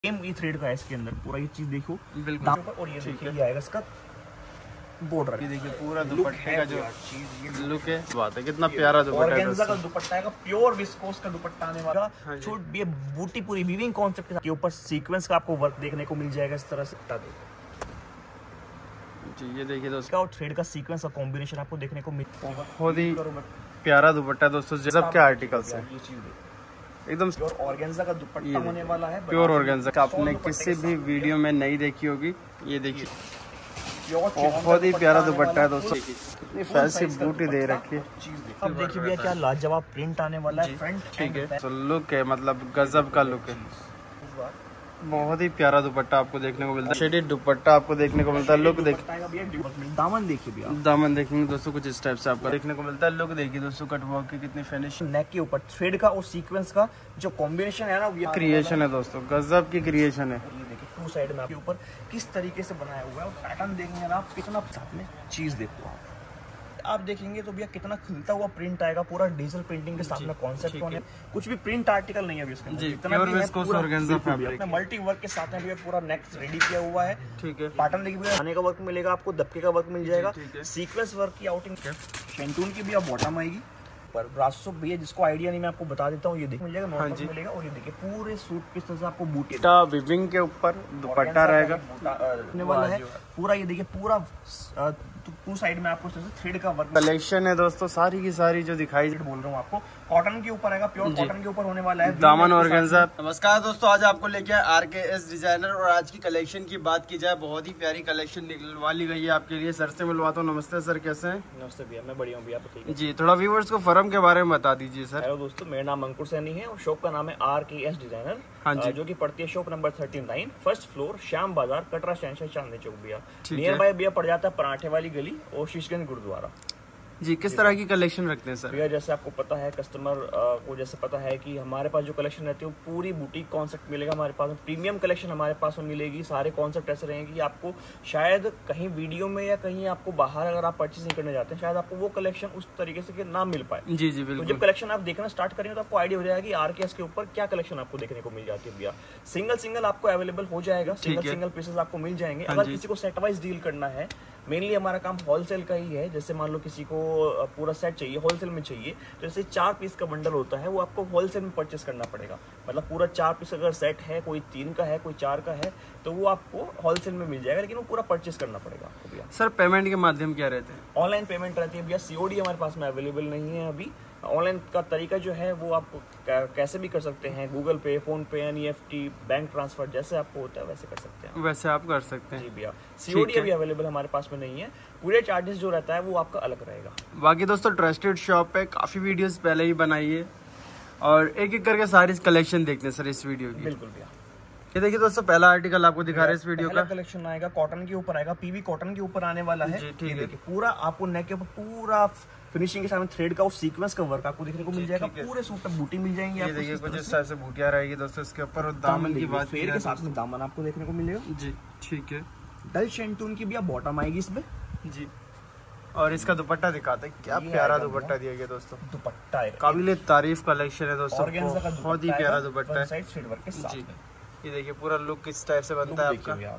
Same ये thread का है इसके अंदर पूरा, ये चीज देखो बिल्कुल। और ये देखिए ये आएगा इसका बॉर्डर, ये देखिए पूरा दुपट्टे का जो लुक है, बात है कितना प्यारा दुपट्टा है। ऑर्गेन्जा का दुपट्टा है, प्योर विस्कोस का दुपट्टा आने वाला। छोट ये बूटी पूरी वीविंग कॉन्सेप्ट के ऊपर सीक्वेंस का आपको वर्क देखने को मिल जाएगा इस तरह से जी। ये देखिए दोस्तों, और थ्रेड का सीक्वेंस का कॉम्बिनेशन आपको देखने को मिल बहुत ही प्यारा दुपट्टा है दोस्तों। जब के आर्टिकल्स है एकदम प्योर ऑर्गेन्जा का दुपट्टा होने वाला है, प्योर ऑर्गेन्जा। आपने किसी भी वीडियो में नहीं देखी होगी, ये देखिए बहुत ही प्यारा दुपट्टा है दोस्तों। कितनी फैंसी बूटी दे रखी है। अब देखिए भैया क्या लाजवाब प्रिंट आने वाला है फ्रंट, ठीक है। तो लुक है, मतलब गजब का लुक है। बहुत ही प्यारा दुपट्टा आपको देखने को मिलता है, शेडेड दुपट्टा आपको देखने को मिलता है। लुक देखिए, दामन देखिए भैया, दामन देखेंगे दोस्तों कुछ इस टाइप से आपको देखने को मिलता है। लुक देखिए दोस्तों, कटवर्क की कितनी फिनिशिंग, नेक के ऊपर थ्रेड का और सीक्वेंस का जो कॉम्बिनेशन है ना, ये क्रिएशन है दोस्तों, गजब की क्रिएशन है। ये देखिए टू साइड में आपके ऊपर किस तरीके से बनाया हुआ है, और पैटर्न देखेंगे ना आप कितना, साथ में चीज देखो आप देखेंगे तो भैया कितना खिलता हुआ प्रिंट आएगा, पूरा डिजिटल प्रिंटिंग के साथ में कॉन्सेप्ट होने, कुछ भी प्रिंट आर्टिकल नहीं है अभी इसके अंदर, इतना भी है पूरा मल्टी वर्क के साथ में भी पूरा नेक रेडी किया हुआ है, ठीक है। पैटर्न देखिए भैया, खाने का वर्क मिलेगा आपको, दबके का वर्क मिल जाएगा, सीक्वेंस वर्क की आउटिंग, शेंटून की भी आप बॉटम आएगी पर ब्रासो भैया, जिसको आइडिया नहीं मैं आपको बता देता हूँ, ये देखिए मिल जाएगा, नॉर्मल मिलेगा। और ये देखिए पूरे सूट किस तरह से आपको बूटी विविंग के ऊपर दुपट्टा रहेगा वाला है पूरा, ये देखिए पूरा टू साइड में आपको थ्रेड का वर्क कलेक्शन है दोस्तों, सारी की सारी जो दिखाई बोल रहा हूँ आपको, कॉटन के ऊपर आएगा, प्योर कॉटन के ऊपर होने वाला है, दामन ऑर्गेन्जा। नमस्कार दोस्तों, आज आपको लेके आए RKS डिजाइनर, और आज की कलेक्शन की बात की जाए, बहुत ही प्यारी कलेक्शन निकलवा ली गई है आपके लिए। सर से मिलवाता हूँ। नमस्ते सर, कैसे हैं? नमस्ते भैया, मैं बढ़िया हूँ भैया, बताइए जी। थोड़ा व्यूअर्स को फर्म के बारे में बता दीजिए सर। हेलो दोस्तों, मेरा नाम अंकुर सैनी है और शॉप का नाम है RKS डिजाइनर, हाँ जी, जो कि पड़ती है shop number 39, first floor, Shyam Bazaar, Katra station, Chandni Chowk भैया। नियर बाय भैया पड़ जाता है पराठे वाली गली और शीशगंज गुरुद्वारा जी। किस तरह की कलेक्शन रखते हैं सर? भैया जैसे आपको पता है, कस्टमर को जैसे पता है कि हमारे पास जो कलेक्शन रहती है वो पूरी बुटीक कॉन्सेप्ट मिलेगा हमारे पास, प्रीमियम कलेक्शन हमारे पास में मिलेगी। सारे कॉन्सेप्ट ऐसे रहेंगे कि आपको शायद कहीं वीडियो में या कहीं आपको बाहर अगर आप परचेसिंग करने जाते हैं, शायद आपको वो कलेक्शन उस तरीके से ना मिल पाए। जी जी बिल्कुल। तो जब कलेक्शन आप देखना स्टार्ट करेंगे तो आपको आइडिया हो जाएगा कि RKS के ऊपर क्या कलेक्शन आपको देखने को मिल जाती है भैया। सिंगल आपको अवेलेबल हो जाएगा, सिंगल पीसेस आपको मिल जाएंगे। अगर किसी को सेट वाइज डील करना है, मेनली हमारा काम होलसेल का ही है। जैसे मान लो किसी को पूरा सेट चाहिए, होलसेल में चाहिए, तो जैसे 4 पीस का बंडल होता है वो आपको होलसेल में परचेस करना पड़ेगा। मतलब पूरा 4 पीस अगर सेट है, कोई 3 का है, कोई 4 का है, तो वो आपको होलसेल में मिल जाएगा, लेकिन वो पूरा परचेस करना पड़ेगा आपको भैया। सर पेमेंट के माध्यम क्या रहते हैं? ऑनलाइन पेमेंट रहती है भैया, COD हमारे पास में अवेलेबल नहीं है अभी। ऑनलाइन का तरीका जो है वो आप कैसे भी कर सकते हैं, गूगल पे, फोन पे, NEFT, बैंक ट्रांसफर, जैसे आपको होता है वैसे कर सकते हैं। वैसे आप कर सकते हैं जी भैया। COD अभी अवेलेबल हमारे पास में नहीं है, पूरे चार्जेस जो रहता है वो आपका अलग रहेगा। बाकी दोस्तों ट्रस्टेड शॉप है, काफी वीडियोस पहले ही बनाई है, और एक एक करके सारी कलेक्शन देखते हैं सर इस वीडियो की। बिल्कुल भैया। ये देखिए दोस्तों, पहला आर्टिकल आपको दिखा रहे हैं इस वीडियो का। कलेक्शन आएगा कॉटन के ऊपर आएगा, PV कॉटन के ऊपर आने वाला है। ठीक है। पूरा आपको नेक के ऊपर पूरा फिनिशिंग के साथ थ्रेड का और सीक्वेंस का वर्क आपको देखने को मिल जाएगा। पूरे सूट पे बूटी मिल जाएंगी। ये देखिए कुछ इस तरह से बूटियां रहेगी दोस्तों इसके ऊपर, और दामन की बात फेर के साथ में दामन आपको देखने को मिलेगा जी। ठीक है। डल शेंटून की भी आप बॉटम आएगी इसमें जी, और इसका दुपट्टा दिखाते हैं, क्या प्यारा दुपट्टा दिया गया दोस्तों। दुपट्टा है काबिल तारीफ कलेक्शन है दोस्तों, ऑर्गेन्जा का बहुत ही प्यारा दुपट्टा है। साइड थ्रेड वर्क के साथ में। ये देखिए पूरा लुक किस टाइप से बनता है आपका।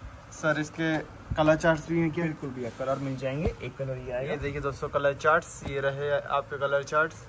सर इसके कलर चार्ट्स भी हैं क्या? बिल्कुल भैया, कलर मिल जाएंगे। एक कलर ये आएगा, ये देखिए दोस्तों कलर चार्ट्स, ये रहे आपके कलर चार्ट्स।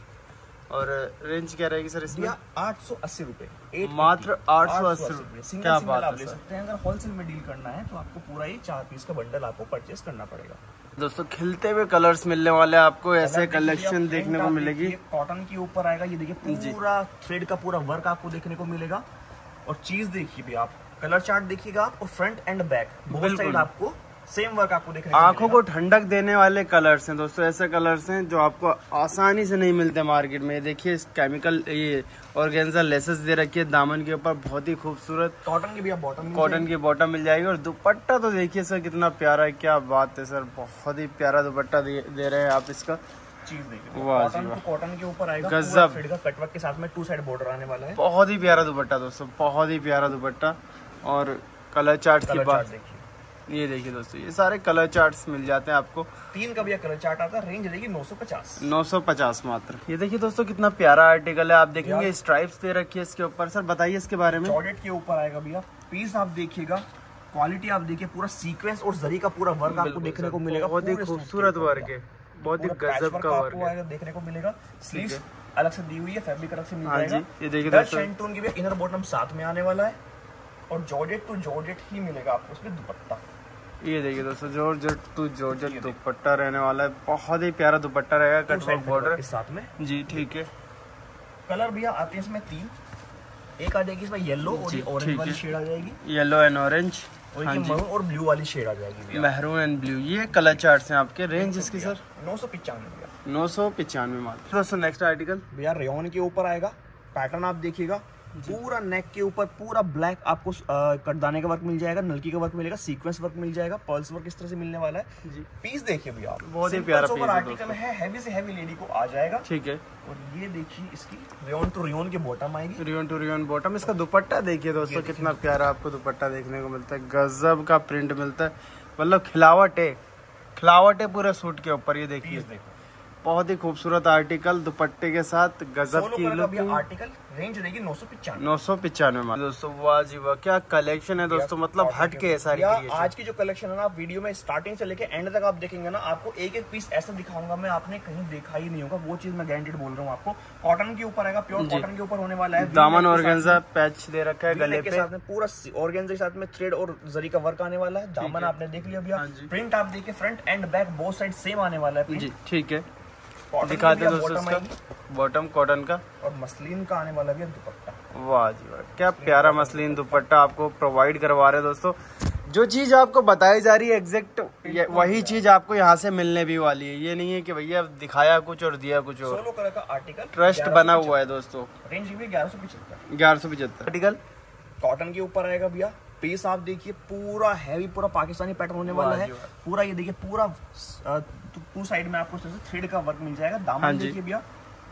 और रेंज क्या रहेगी सर इसमें? 880 रुपए, मात्र 880 रुपए। क्या बात है ले सकते हैं। अगर होलसेल में डील करना है तो आपको पूरा ये 4 पीस का बंडल आपको परचेस करना पड़ेगा। दोस्तों खिलते हुए कलर्स मिलने वाले आपको, ऐसे कलेक्शन देखने को मिलेगी। कॉटन के ऊपर आएगा, ये देखिए पूरा थ्रेड का पूरा वर्क आपको देखने को मिलेगा। और चीज देखिए भी आप, कलर चार्ट देखिएगा आप, और front and back both side आपको सेम वर्क आपको देखने को आंखों को ठंडक देने वाले कलर्स हैं दोस्तों। ऐसे कलर्स हैं जो आपको आसानी से नहीं मिलते मार्केट में। देखिए केमिकल ये ऑर्गेन्जा लेसेस दे रखी है दामन के ऊपर, बहुत ही खूबसूरत। कॉटन की भी आप बॉटम, कॉटन की बॉटम मिल जाएगी। और दुपट्टा तो देखिए सर कितना प्यारा है, क्या बात है सर, बहुत ही प्यारा दुपट्टा दे रहे हैं आप इसका। चीज देखिए, कॉटन के ऊपर आएगा, गजब थ्रेड का कटवर्क के साथ में 2 साइड बॉर्डर आने वाला है। बहुत ही प्यारा दुपट्टा दोस्तों, बहुत ही प्यारा दुपट्टा। और कलर चार्ट की बात, ये देखिए दोस्तों, ये सारे कलर चार्ट्स मिल जाते हैं आपको। 3 का भैया कलर चार्ट आता है, रेंज रहेगी 950 मात्र। ये देखिए दोस्तों कितना प्यारा आर्टिकल है, आप देखेंगे स्ट्राइप्स दे रखी है इसके ऊपर। सर बताइए इसके बारे में। जॉर्जेट के ऊपर आएगा भैया, पीस आप देखिएगा, क्वालिटी आप देखिए, पूरा सीक्वेंस और जरी का पूरा वर्क आपको देखने को मिलेगा। बहुत ही खूबसूरत वर्क है, बहुत ही गजब का वर्क है, देखने को मिलेगा। स्लीव्स अलग से दी हुई है, फैब्रिक अलग से मिल जाएगा। ये देखिए दोस्तों, शेंटून की भी इनर बॉटम साथ में आने वाला है और जॉर्जेट टू जॉर्जेट ही मिलेगा आपको उसमें दुपट्टा। ये देखिए दोस्तों, जॉर्जेट टू जॉर्जेट दुपट्टा रहने वाला है, बहुत ही प्यारा दुपट्टा रहेगा, कटवर्क बॉर्डर के साथ में जी। ठीक है, कलर भैया आते हैं इसमें 3, एक आ जाएगी इसमें येलो और ये ऑरेंज वाली शेड आ जाएगी, येलो एंड ऑरेंज, और ये मरून और ब्लू वाली शेड आ जाएगी, मैरून एंड ब्लू। ये कलर चार्ट्स हैं आपके। रेंज इसकी सर 995 995 मात्र। दोस्तों नेक्स्ट आर्टिकल भैया रेयॉन के ऊपर आएगा। पैटर्न आप देखिएगा, पूरा नेक के ऊपर पूरा ब्लैक आपको कटदाने का वर्क मिल जाएगा, नलकी का वर्क मिलेगा, सीक्वेंस वर्क मिल जाएगा, पर्ल्स वर्क इस तरह से मिलने वाला है जी। पीस देखिए भैया, बहुत ही प्यारा पीस आर्टिकल है, हैवी से हैवी लेडी को आ जाएगा। ठीक है, और ये देखिए इसकी रेयॉन टू रेयॉन की बॉटम आएगी, रेयॉन टू रेयॉन बॉटम। इसका दुपट्टा देखिए दोस्तों, कितना प्यारा आपको दुपट्टा देखने को मिलता है, गजब का प्रिंट मिलता है, मतलब खिलावट है पूरे सूट के ऊपर। ये देखिए बहुत ही खूबसूरत आर्टिकल दुपट्टे के साथ, गजब की लुक। आर्टिकल रेंज रहेगी 995 में दोस्तों। वाह जी वाह, क्या कलेक्शन है दोस्तों, मतलब हट के सारी। आज की जो कलेक्शन है ना, आप वीडियो में स्टार्टिंग से लेके एंड तक आप देखेंगे ना, आपको एक एक पीस ऐसा दिखाऊंगा मैं, आपने कहीं देखा ही नहीं होगा, वो चीज मैं गारंटेड बोल रहा हूँ आपको। कॉटन के ऊपर आएगा, प्योर कॉटन के ऊपर होने वाला है। दामन ऑर्गेन्जा पैच दे रखा है गले पे, साथ में पूरा ऑर्गेन्जा के साथ में थ्रेड और जरी का वर्क आने वाला है। दामन आपने देख लिया भैया, प्रिंट आप देखिए, front and back both side same आने वाला है जी। ठीक है, दिखाते हैं दोस्तों इसका बॉटम कॉटन का और मसलिन का आने वाला भी दुपट्टा। वाह जी वाह, क्या प्यारा मसलिन दुपट्टा आपको प्रोवाइड करवा रहे हैं दोस्तों। जो चीज आपको बताई जा रही है एग्जैक्ट वही चीज आपको यहाँ से मिलने भी वाली है। ये नहीं है कि भैया दिखाया कुछ और दिया कुछ और। 16 कलर का आर्टिकल, ट्रस्ट बना हुआ है दोस्तों। रेंज भी 1175 आर्टिकल कॉटन के ऊपर आएगा भैया। पीस आप देखिए, पूरा हैवी, पूरा पाकिस्तानी पैटर्न होने वाला है। पूरा ये देखिए, पूरा टू साइड में आपको थ्रेड का वर्क मिल जाएगा। दामन देखिए भैया,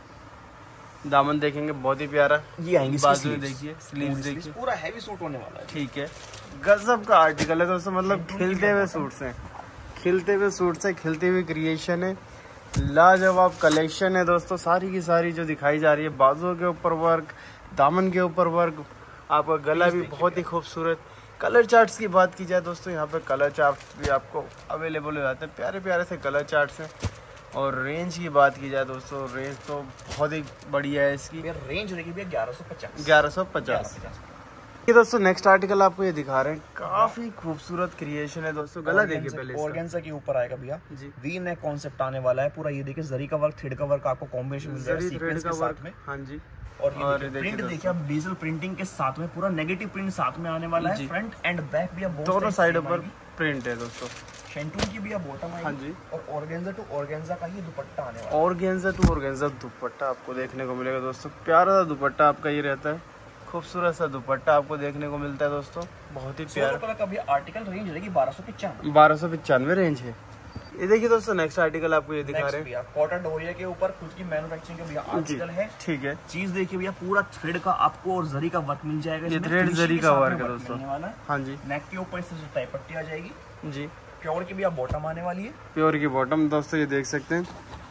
दामन देखेंगे बहुत ही प्यारा। ये आएंगी बाजू देखिए, स्लीव्स देखिए, पूरा हैवी सूट होने वाला है। ठीक है, गजब का आर्टिकल है दोस्तों, मतलब खिलते हुए सूट्स हैं, खिलते हुए सूट्स है, खिलती हुई क्रिएशन है, लाजवाब कलेक्शन है दोस्तों। सारी की सारी जो दिखाई जा रही है, बाजुओं के ऊपर वर्क, दामन के ऊपर वर्क, आपका गला भी बहुत ही खूबसूरत। कलर चार्ट्स की बात की जाए दोस्तों, यहाँ पे कलर चार्ट्स भी आपको अवेलेबल हो जाते हैं, प्यारे प्यारे से कलर चार्ट्स हैं। और रेंज की बात की जाए दोस्तों, रेंज तो बहुत ही बढ़िया है इसकी। रेंज रहेगी 1150। ये दोस्तों नेक्स्ट आर्टिकल आपको ये दिखा रहे हैं, काफी खूबसूरत क्रिएशन है दोस्तों। गला देखिए पहले, ऑर्गेन्जा के ऊपर आएगा भैया जी। वी नेक कॉन्सेप्ट आने वाला है पूरा। ये देखिए, जरी का वर्क, थ्रेड का वर्क आपको कॉम्बिनेशन मिल जाएगा सीक्वेंस के साथ में। हाँ जी, और ये प्रिंट देखिए आप, डिजिटल प्रिंटिंग के साथ में पूरा नेगेटिव प्रिंट साथ में आने वाला है। फ्रंट एंड बैक भी दोनों साइड पर प्रिंट है दोस्तों। शेंटून की भी बॉटम आएगी। हाँ जी, और ऑर्गेन्जा टू ऑर्गेन्जा का ये दुपट्टा आने वाला है। ऑर्गेन्जा टू ऑर्गेन्जा दुपट्टा आपको देखने को मिलेगा दोस्तों। प्यारा सा दुपट्टा आपका ये रहता है, खूबसूरत सा दुपट्टा आपको देखने को मिलता है दोस्तों, बहुत ही प्यारा। कलर का भी आर्टिकल, रेंज रहेगी 1295 रेंज है। ये देखिए दोस्तों नेक्स्ट आर्टिकल आपको ये दिखा रहे हैं, कॉटन डोरिया के ऊपर खुद की मैन्युफैक्चरिंग का भैया आर्टिकल है। ठीक है, चीज देखिए भैया, पूरा थ्रेड का आपको और जरी का वर्क मिल जाएगा। ये थ्रेड जरी का वर्क है दोस्तों। हाँ जी, नेक के ऊपर इस तरह से टाई पट्टी आ जाएगी जी। प्योर की भी बॉटम आने वाली है, प्योर की बॉटम दोस्तों, ये देख सकते हैं।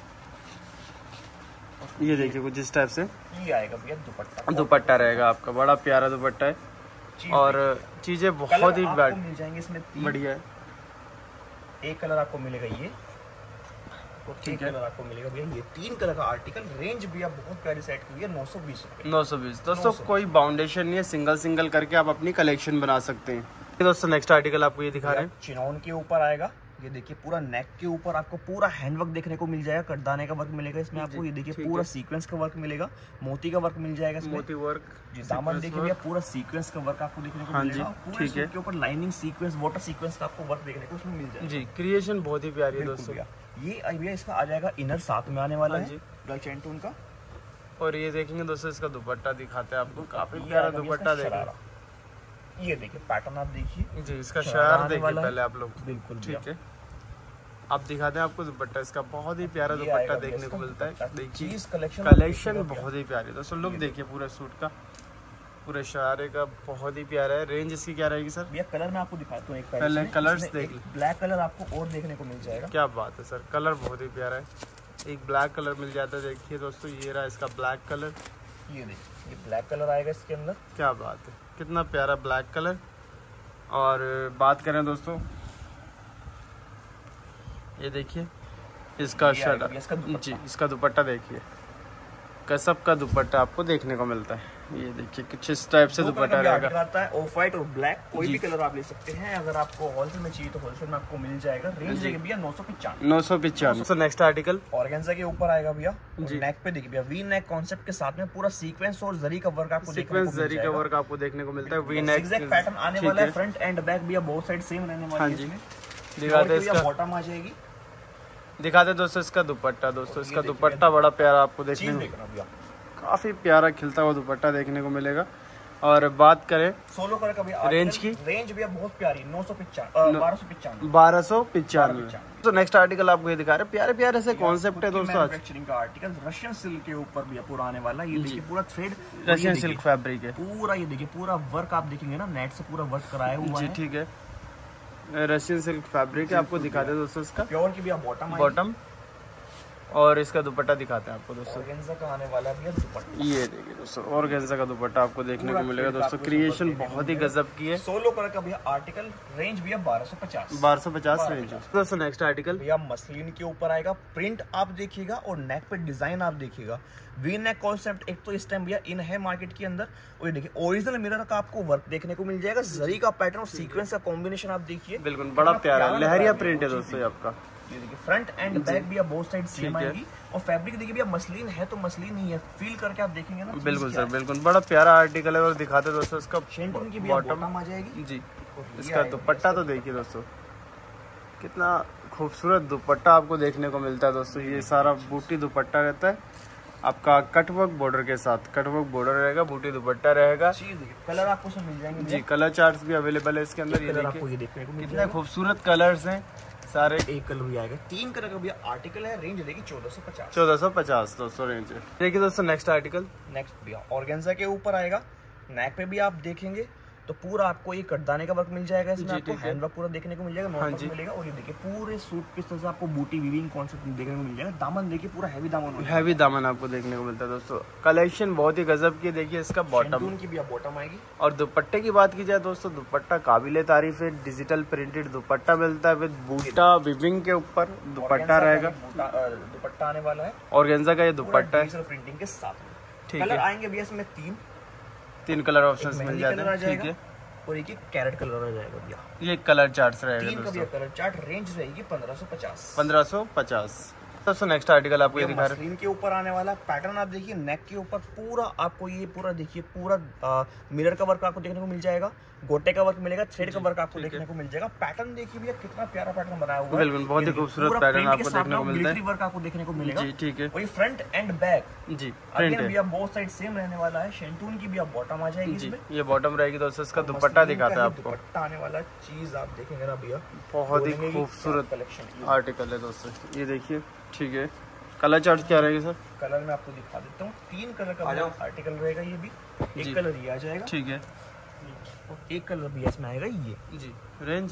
ये देखिए कुछ इस टाइप से ये आएगा भैया दुपट्टा। दुपट्टा रहेगा आपका, बड़ा प्यारा दुपट्टा है और चीजें बहुत ही मिल जाएंगी इसमें बढ़िया है। एक कलर आपको मिलेगा ये, ठीक है, कलर आपको मिलेगा भैया ये 3 कलर का आर्टिकल। रेंज भैया बहुत प्यारी सेट की है, 920 रुपए। 920 दोस्तों, कोई बाउंडेशन नहीं है, सिंगल सिंगल करके आप अपनी कलेक्शन बना सकते हैं। दोस्तों नेक्स्ट आर्टिकल आपको ये दिखा रहे हैं, चिनॉन के ऊपर आएगा। ये देखिए, पूरा नेक के ऊपर आपको पूरा हैंडवर्क देखने को मिल जाएगा, कटदाने का वर्क मिलेगा इसमें आपको। ये देखिए, पूरा सीक्वेंस का वर्क मिलेगा, मोती का वर्क मिल जाएगा इसमें, मोती वर्क। दामन देखिए भैया, पूरा सीक्वेंस का वर्क आपको देखने को मिलेगा। ठीक है, के ऊपर लाइनिंग सीक्वेंस, वाटर सीक्वेंस का आपको वर्क देखने को उसमें मिल जाएगा जी। क्रिएशन बहुत ही प्यारी है दोस्तों। ये भैया इसका आ जाएगा इनर साथ में आने वाला है गलचेंटून का। और ये देखेंगे दोस्तों, इसका दुपट्टा दिखाते हैं आपको, काफी प्यारा दुपट्टा देखेगा। ये देखिए पैटर्न आप देखिए जी, इसका शरारा देखिए पहले आप लोग। बिल्कुल ठीक है, आप दिखाते हैं आपको दुपट्टा, इसका बहुत ही प्यारा दुपट्टा देखने को मिलता है। देखिए कलेक्शन बहुत ही प्यारी दोस्तों। लुक देखिए पूरे सूट का, पूरे शरारे का बहुत ही प्यारा है। रेंज इसकी क्या रहेगी सर? भैया कलर मैं आपको दिखाता हूँ, एक पहले कलर्स देख लो। ब्लैक कलर आपको और देखने को मिल जाएगा। क्या बात है सर, कलर बहुत ही प्यारा है। एक ब्लैक कलर मिल जाता है, देखिए दोस्तों ये रहा इसका ब्लैक कलर। ये देखिए ये ब्लैक कलर आएगा इसके अंदर। क्या बात है, कितना प्यारा ब्लैक कलर। और बात करें दोस्तों, ये देखिए इसका शर्ट जी, इसका दुपट्टा देखिए, कसब का दुपट्टा आपको देखने को मिलता है। ये देखिए कुछ इस टाइप से दुपट्टा रहेगा। आता है ऑफ व्हाइट और ब्लैक, कोई भी कलर आप ले सकते हैं। अगर आपको होलसेल में चाहिए तो होलसेल में आपको मिल जाएगा। रेंज देखिए भैया 995। तो नेक्स्ट आर्टिकल ऑर्गेन्जा के ऊपर आएगा भैया। नेक पे देखिए भैया वी नेक कॉन्सेप्ट के साथ में पूरा सीक्वेंस और जरी का वर्क आपको देखने को मिलता है। वी नेक एग्जैक्ट पैटर्न आने वाला है। फ्रंट एंड बैक भैया बोथ साइड सेम रहने वाला है। दिखाते हैं इसका बॉटम आ जाएगी। दिखाते दोस्तों इसका दुपट्टा। दोस्तों इसका दुपट्टा बड़ा प्यारा आपको देखने को, काफी प्यारा खिलता हुआ दुपट्टा देखने को मिलेगा। और बात करें सोलो कलर का भैया रेंज की, रेंज भी बहुत प्यारी 1295। 1295। तो नेक्स्ट आर्टिकल आपको ये दिखा रहे हैं, प्यारे प्यारे से कॉन्सेप्ट है दोस्तों। मैन्युफैक्चरिंग का आर्टिकल रशियन सिल्क के ऊपर भी पूरा आने वाला है। ये देखिए पूरा थ्रेड रशियन सिल्क फैब्रिक है पूरा। ये देखिए पूरा वर्क आप देखेंगे ना, नेट से पूरा वर्क कराया हुआ है। ठीक है, रशियन सिल्क फैब्रिक है। आपको दिखाते हैं दोस्तों इसका प्योर की भी बॉटम और इसका दुपट्टा दिखाते हैं आपको दोस्तों। ऑर्गेन्जा का आने वाला है दुपट्टा। ये देखिए दोस्तों ऑर्गेन्जा का दुपट्टा आपको देखने को मिलेगा दोस्तों। क्रिएशन बहुत ही गजब की है। सोलो कलर का भैया आर्टिकल। रेंज भैया 1250 रेंज। दोस्तों नेक्स्ट आर्टिकल भैया मसलिन के ऊपर आएगा। प्रिंट आप देखिएगा और नेक पे डिजाइन आप देखिएगा। वी नेक कॉन्सेप्ट एक तो इस टाइम भैया इन है मार्केट के अंदर। और ये देखिए ओरिजिनल मिरर का आपको वर्क देखने को मिल जाएगा। जरी का पैटर्न और सीक्वेंस का कॉम्बिनेशन आप देखिए, बिल्कुल बड़ा प्यारा लहरिया प्रिंट है दोस्तों आपका। ये देखिए फ्रंट एंड बैक भी बोथ साइड सेम आएगी। और फैब्रिक देखिए भैया मसलिन है तो मसलिन ही है, फील करके आप देखेंगे ना। बिल्कुल सर, बिल्कुल बड़ा प्यारा आर्टिकल है। और दिखाते दोस्तों इसका शेंटून की बॉटम आ जाएगी जी। इसका दुपट्टा तो देखिए दोस्तों, कितना खूबसूरत दुपट्टा आपको देखने को मिलता है दोस्तों। ये सारा बूटी दुपट्टा रहता है आपका, कटवर्क बॉर्डर के साथ। कटवर्क बॉर्डर रहेगा, बूटी दुपट्टा रहेगा। कलर आपको सब मिल जाएंगे जी। कलर चार्ट्स भी अवेलेबल है इसके अंदर। ये देखिए कितने खूबसूरत कलर्स हैं सारे। एक कलर भी आएगा। 3 कलर का भी आर्टिकल है। रेंज देगी 1450। 1450 दोस्तों रेंज है। देखिए दोस्तों नेक्स्ट आर्टिकल। नेक्स्ट भैया ऑर्गेन्जा के ऊपर आएगा। नेक पे भी आप देखेंगे तो पूरा आपको ये कटदाने का वर्क मिल जाएगा। इसमें आपको हैंड वर्क पूरा देखने को मिल जाएगा, नॉट मिलेगा। और ये देखिए पूरे सूट पे से आपको बूटी वीविंग कॉन्सेप्ट देखने को मिल जाएगा। दामन देखिए पूरा हैवी दामन आपको देखने को मिलता है दोस्तों। कलेक्शन बहुत ही गजब की। देखिए इसका बॉटम की भी बॉटम आएगी। और दुपट्टे की बात की जाए दोस्तों, दुपट्टा काबिले तारीफ है। डिजिटल प्रिंटेड दुपट्टा मिलता है विद बूटा वीविंग के ऊपर दुपट्टा रहेगा। दुपट्टा आने वाला है ऑर्गेन्जा का, ये दुपट्टा है प्रिंटिंग के साथ में। ठीक है, आएंगे भैया इसमें 3 कलर ऑप्शंस मिल जाते हैं। ठीक है, और एक कैरेट कलर आ जाएगा भैया। ये कलर चार्ट रहेगा 3 का भी कलर चार्ट। रेंज रहेगी 1550। 1550। दोस्तों नेक्स्ट आर्टिकल आपको ये दिखा रहे हैं। के ऊपर आने वाला पैटर्न आप देखिए। नेक के ऊपर पूरा आपको ये पूरा देखिए पूरा मिरर का वर्क आपको देखने को मिल जाएगा। गोटे का वर्क मिलेगा। थ्रेड का वर्क आपको देखने को मिल जाएगा। पैटर्न देखिए भैया कितना प्यारा पैटर्न बनाया हुआ है। बिल्कुल बहुत ही खूबसूरत पैटर्न आपको देखने को मिलता है। वर्क आपको देखने को मिलेगा। जी ठीक है। वही फ्रंट एंड बैक जी प्रिंट है भैया, बोथ साइड सेम रहने वाला है। शेंटून की भी आप बॉटम आ जाएगी इसमें। ये बॉटम रहेगी दोस्तों। इसका दुपट्टा दिखाता है आपको। दुपट्टा आने वाला चीज आप देखेंगे ना भैया, बहुत ही खूबसूरत कलेक्शन आर्टिकल है दोस्तों। ये देखिए ठीक है। कलर चार्ट क्या रहेगी सर? कलर मैं आपको दिखा देता हूँ। 3 कलर का आर्टिकल रहेगा। ये भी एक कलर ये आ जाएगा। ठीक है। एक कलर भी इसमें आएगा ये जी। रेंज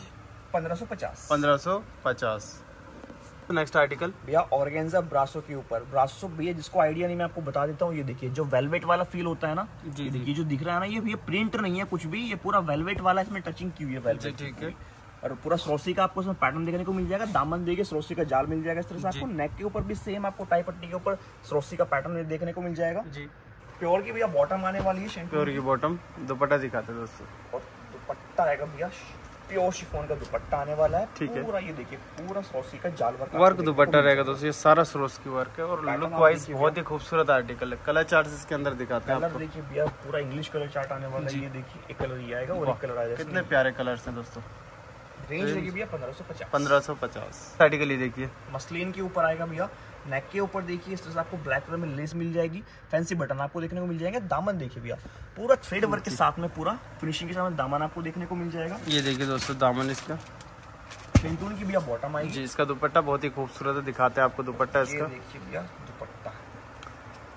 1550। नेक्स्ट आर्टिकल भैया ऑर्गेन्जा ब्रासो के ऊपर। ब्रासो भैया जिसको आइडिया नहीं, मैं आपको बता देता हूँ। ये देखिए जो वेलवेट वाला फील होता है ना, जी देखिए जो दिख रहा है ना, ये प्रिंट नहीं है कुछ भी, ये पूरा वेलवेट वाला इसमें टचिंग की हुई है वेलवेट। ठीक है। और पूरा सरोसी का आपको इसमें पैटर्न देखने को मिल जाएगा। दामन देखिए सरोसी का जाल मिल जाएगा इस तरह से आपको। नेक के ऊपर भी सेम आपको टाई पट्टी के ऊपर सरोसी का पैटर्न देखने को मिल जाएगा जी। प्योर की भैया बॉटम आने वाली है। प्योर की बॉटम। दुपट्टा दिखाते हैं दोस्तों। और दुपट्टा आएगा भैया प्योर शिफॉन का दुपट्टा आने वाला है। ठीक है। पूरा ये देखिए पूरा सरोसी का जाल वर्क दुपट्टा रहेगा दोस्तों। ये सारा सरोस की वर्क है और लुक वाइज बहुत ही खूबसूरत आर्टिकल है। कलर चार्ट इसके अंदर दिखाते हैं आपको। देखिए भैया पूरा इंग्लिश कलर चार्ट आने वाला है। ये देखिए एक कलर ये आएगा और एक कलर आएगा। कितने प्यारे कलर्स हैं दोस्तों। रेंज रहेगी भैया 1550। 1550 आर्टिकल। ये देखिए मसलिन के ऊपर आएगा भैया। नेक के ऊपर देखिए इस तरह से आपको ब्लैक कलर में लेस मिल जाएगी। फैंसी बटन आपको देखने को मिल जाएंगे। दामन देखिए भैया पूरा थ्रेड वर्क के साथ में, पूरा फिनिशिंग के साथ में दामन आपको देखने को मिल जाएगा। ये देखिए दोस्तों दामन इसका। शेंटून की भैया बॉटम आएगी जी। इसका दुपट्टा बहुत ही खूबसूरत है। दिखाते हैं आपको दुपट्टा इसका। देखिए भैया दुपट्टा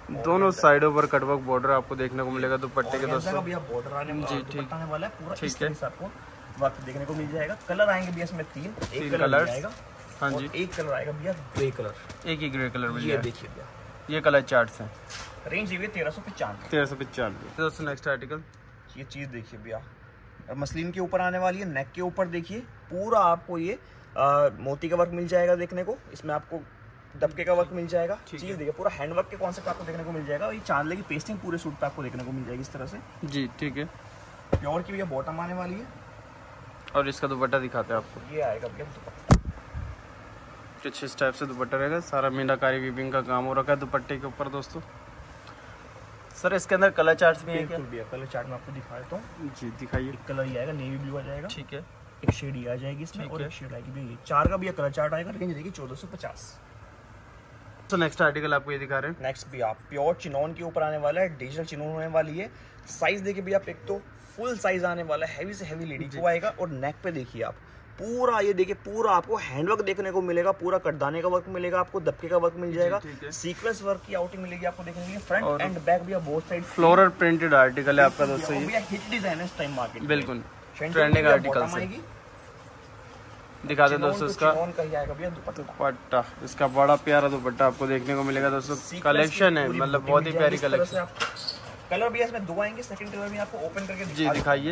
दोनों साइडों पर कटवर्क बॉर्डर आपको देखने को मिलेगा दुपट्टे के दोस्तों। बॉर्डर आने वाला है पूरा, ठीक है, आपको वर्क देखने को मिल जाएगा। कलर आएंगे भैया इसमें तीन कलर आएगा। हाँ जी, एक कलर आएगा भैया ग्रे कलर, एक ही ग्रे कलर मिल जाएगा। देखिए भैया ये कलर चार्ट्स हैं। रेंज ये 1395। दोस्तों नेक्स्ट आर्टिकल, ये चीज देखिए भैया मसलिन के ऊपर आने वाली है। नेक के ऊपर देखिए पूरा आपको ये मोती का वर्क मिल जाएगा देखने को। इसमें आपको दबके का वर्क मिल जाएगा। चीज देखिए पूरा हैंडवर्क के कॉन्सेप्ट आपको देखने को मिल जाएगा। ये चांदले की पेस्टिंग पूरे सूट पे आपको देखने को मिल जाएगी इस तरह से जी। ठीक है, प्योर की भैया बॉटम आने वाली है और इसका दुपट्टा दिखाते हैं आपको। ये आएगा भैया दुपट्टा कुछ इस टाइप से दुपट्टा रहेगा। सारा मीनाकारी वीविंग का काम हो रखा है दुपट्टे के ऊपर दोस्तों। सर इसके अंदर कलर चार्ट्स भी है क्या? भैया कलर चार्ट में आपको दिखा देता हूँ जी। दिखाइए। एक कलर ये आएगा नेवी ब्लू आ जाएगा। ठीक है, एक शेड ये आ जाएगी इसमें और एक शेड आएगी भैया। 4 का भैया कलर चार्ट आएगा। रेंज रहेगी 1450। तो नेक्स्ट आर्टिकल आपको ये दिखा रहे हैं। नेक्स्ट भी आप प्योर चिनोन के ऊपर आने वाला है। डिजिटल चिनोन होने वाली है। साइज देखिए भैया आप, एक तो फुल साइज आने वाला है, हैवी से हैवी लेडी को आएगा। और नेक पे देखिए आप पूरा, ये देखिए पूरा आपको हैंडवर्क देखने को मिलेगा। पूरा कटदाने का वर्क मिलेगा आपको, दबके का वर्क मिल जाएगा। सीक्वेंस वर्क की आउटिंग मिलेगी आपको देखने के लिए। फ्रंट एंड बैक भी both side floral printed article है आपका दोस्तों। ये हिट डिजाइन है इस टाइम मार्केट, बिल्कुल ट्रेंडिंग आर्टिकल है। दिखा दे दोस्तों इसका दुपट्टा। इसका बड़ा प्यारा दुपट्टा आपको देखने को मिलेगा दोस्तों। कलेक्शन है, मतलब बहुत ही प्यारी कलेक्शन। कलर भी इसमें 2 आएंगे। सेकंड कलर भी आपको ओपन करके जी दिखाइए।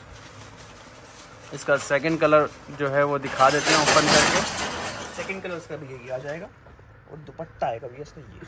इसका सेकंड कलर जो है वो दिखा देते हैं ओपन करके। सेकंड कलर इसका भी यही आ जाएगा और दुपट्टा आएगा भैया इसका ये।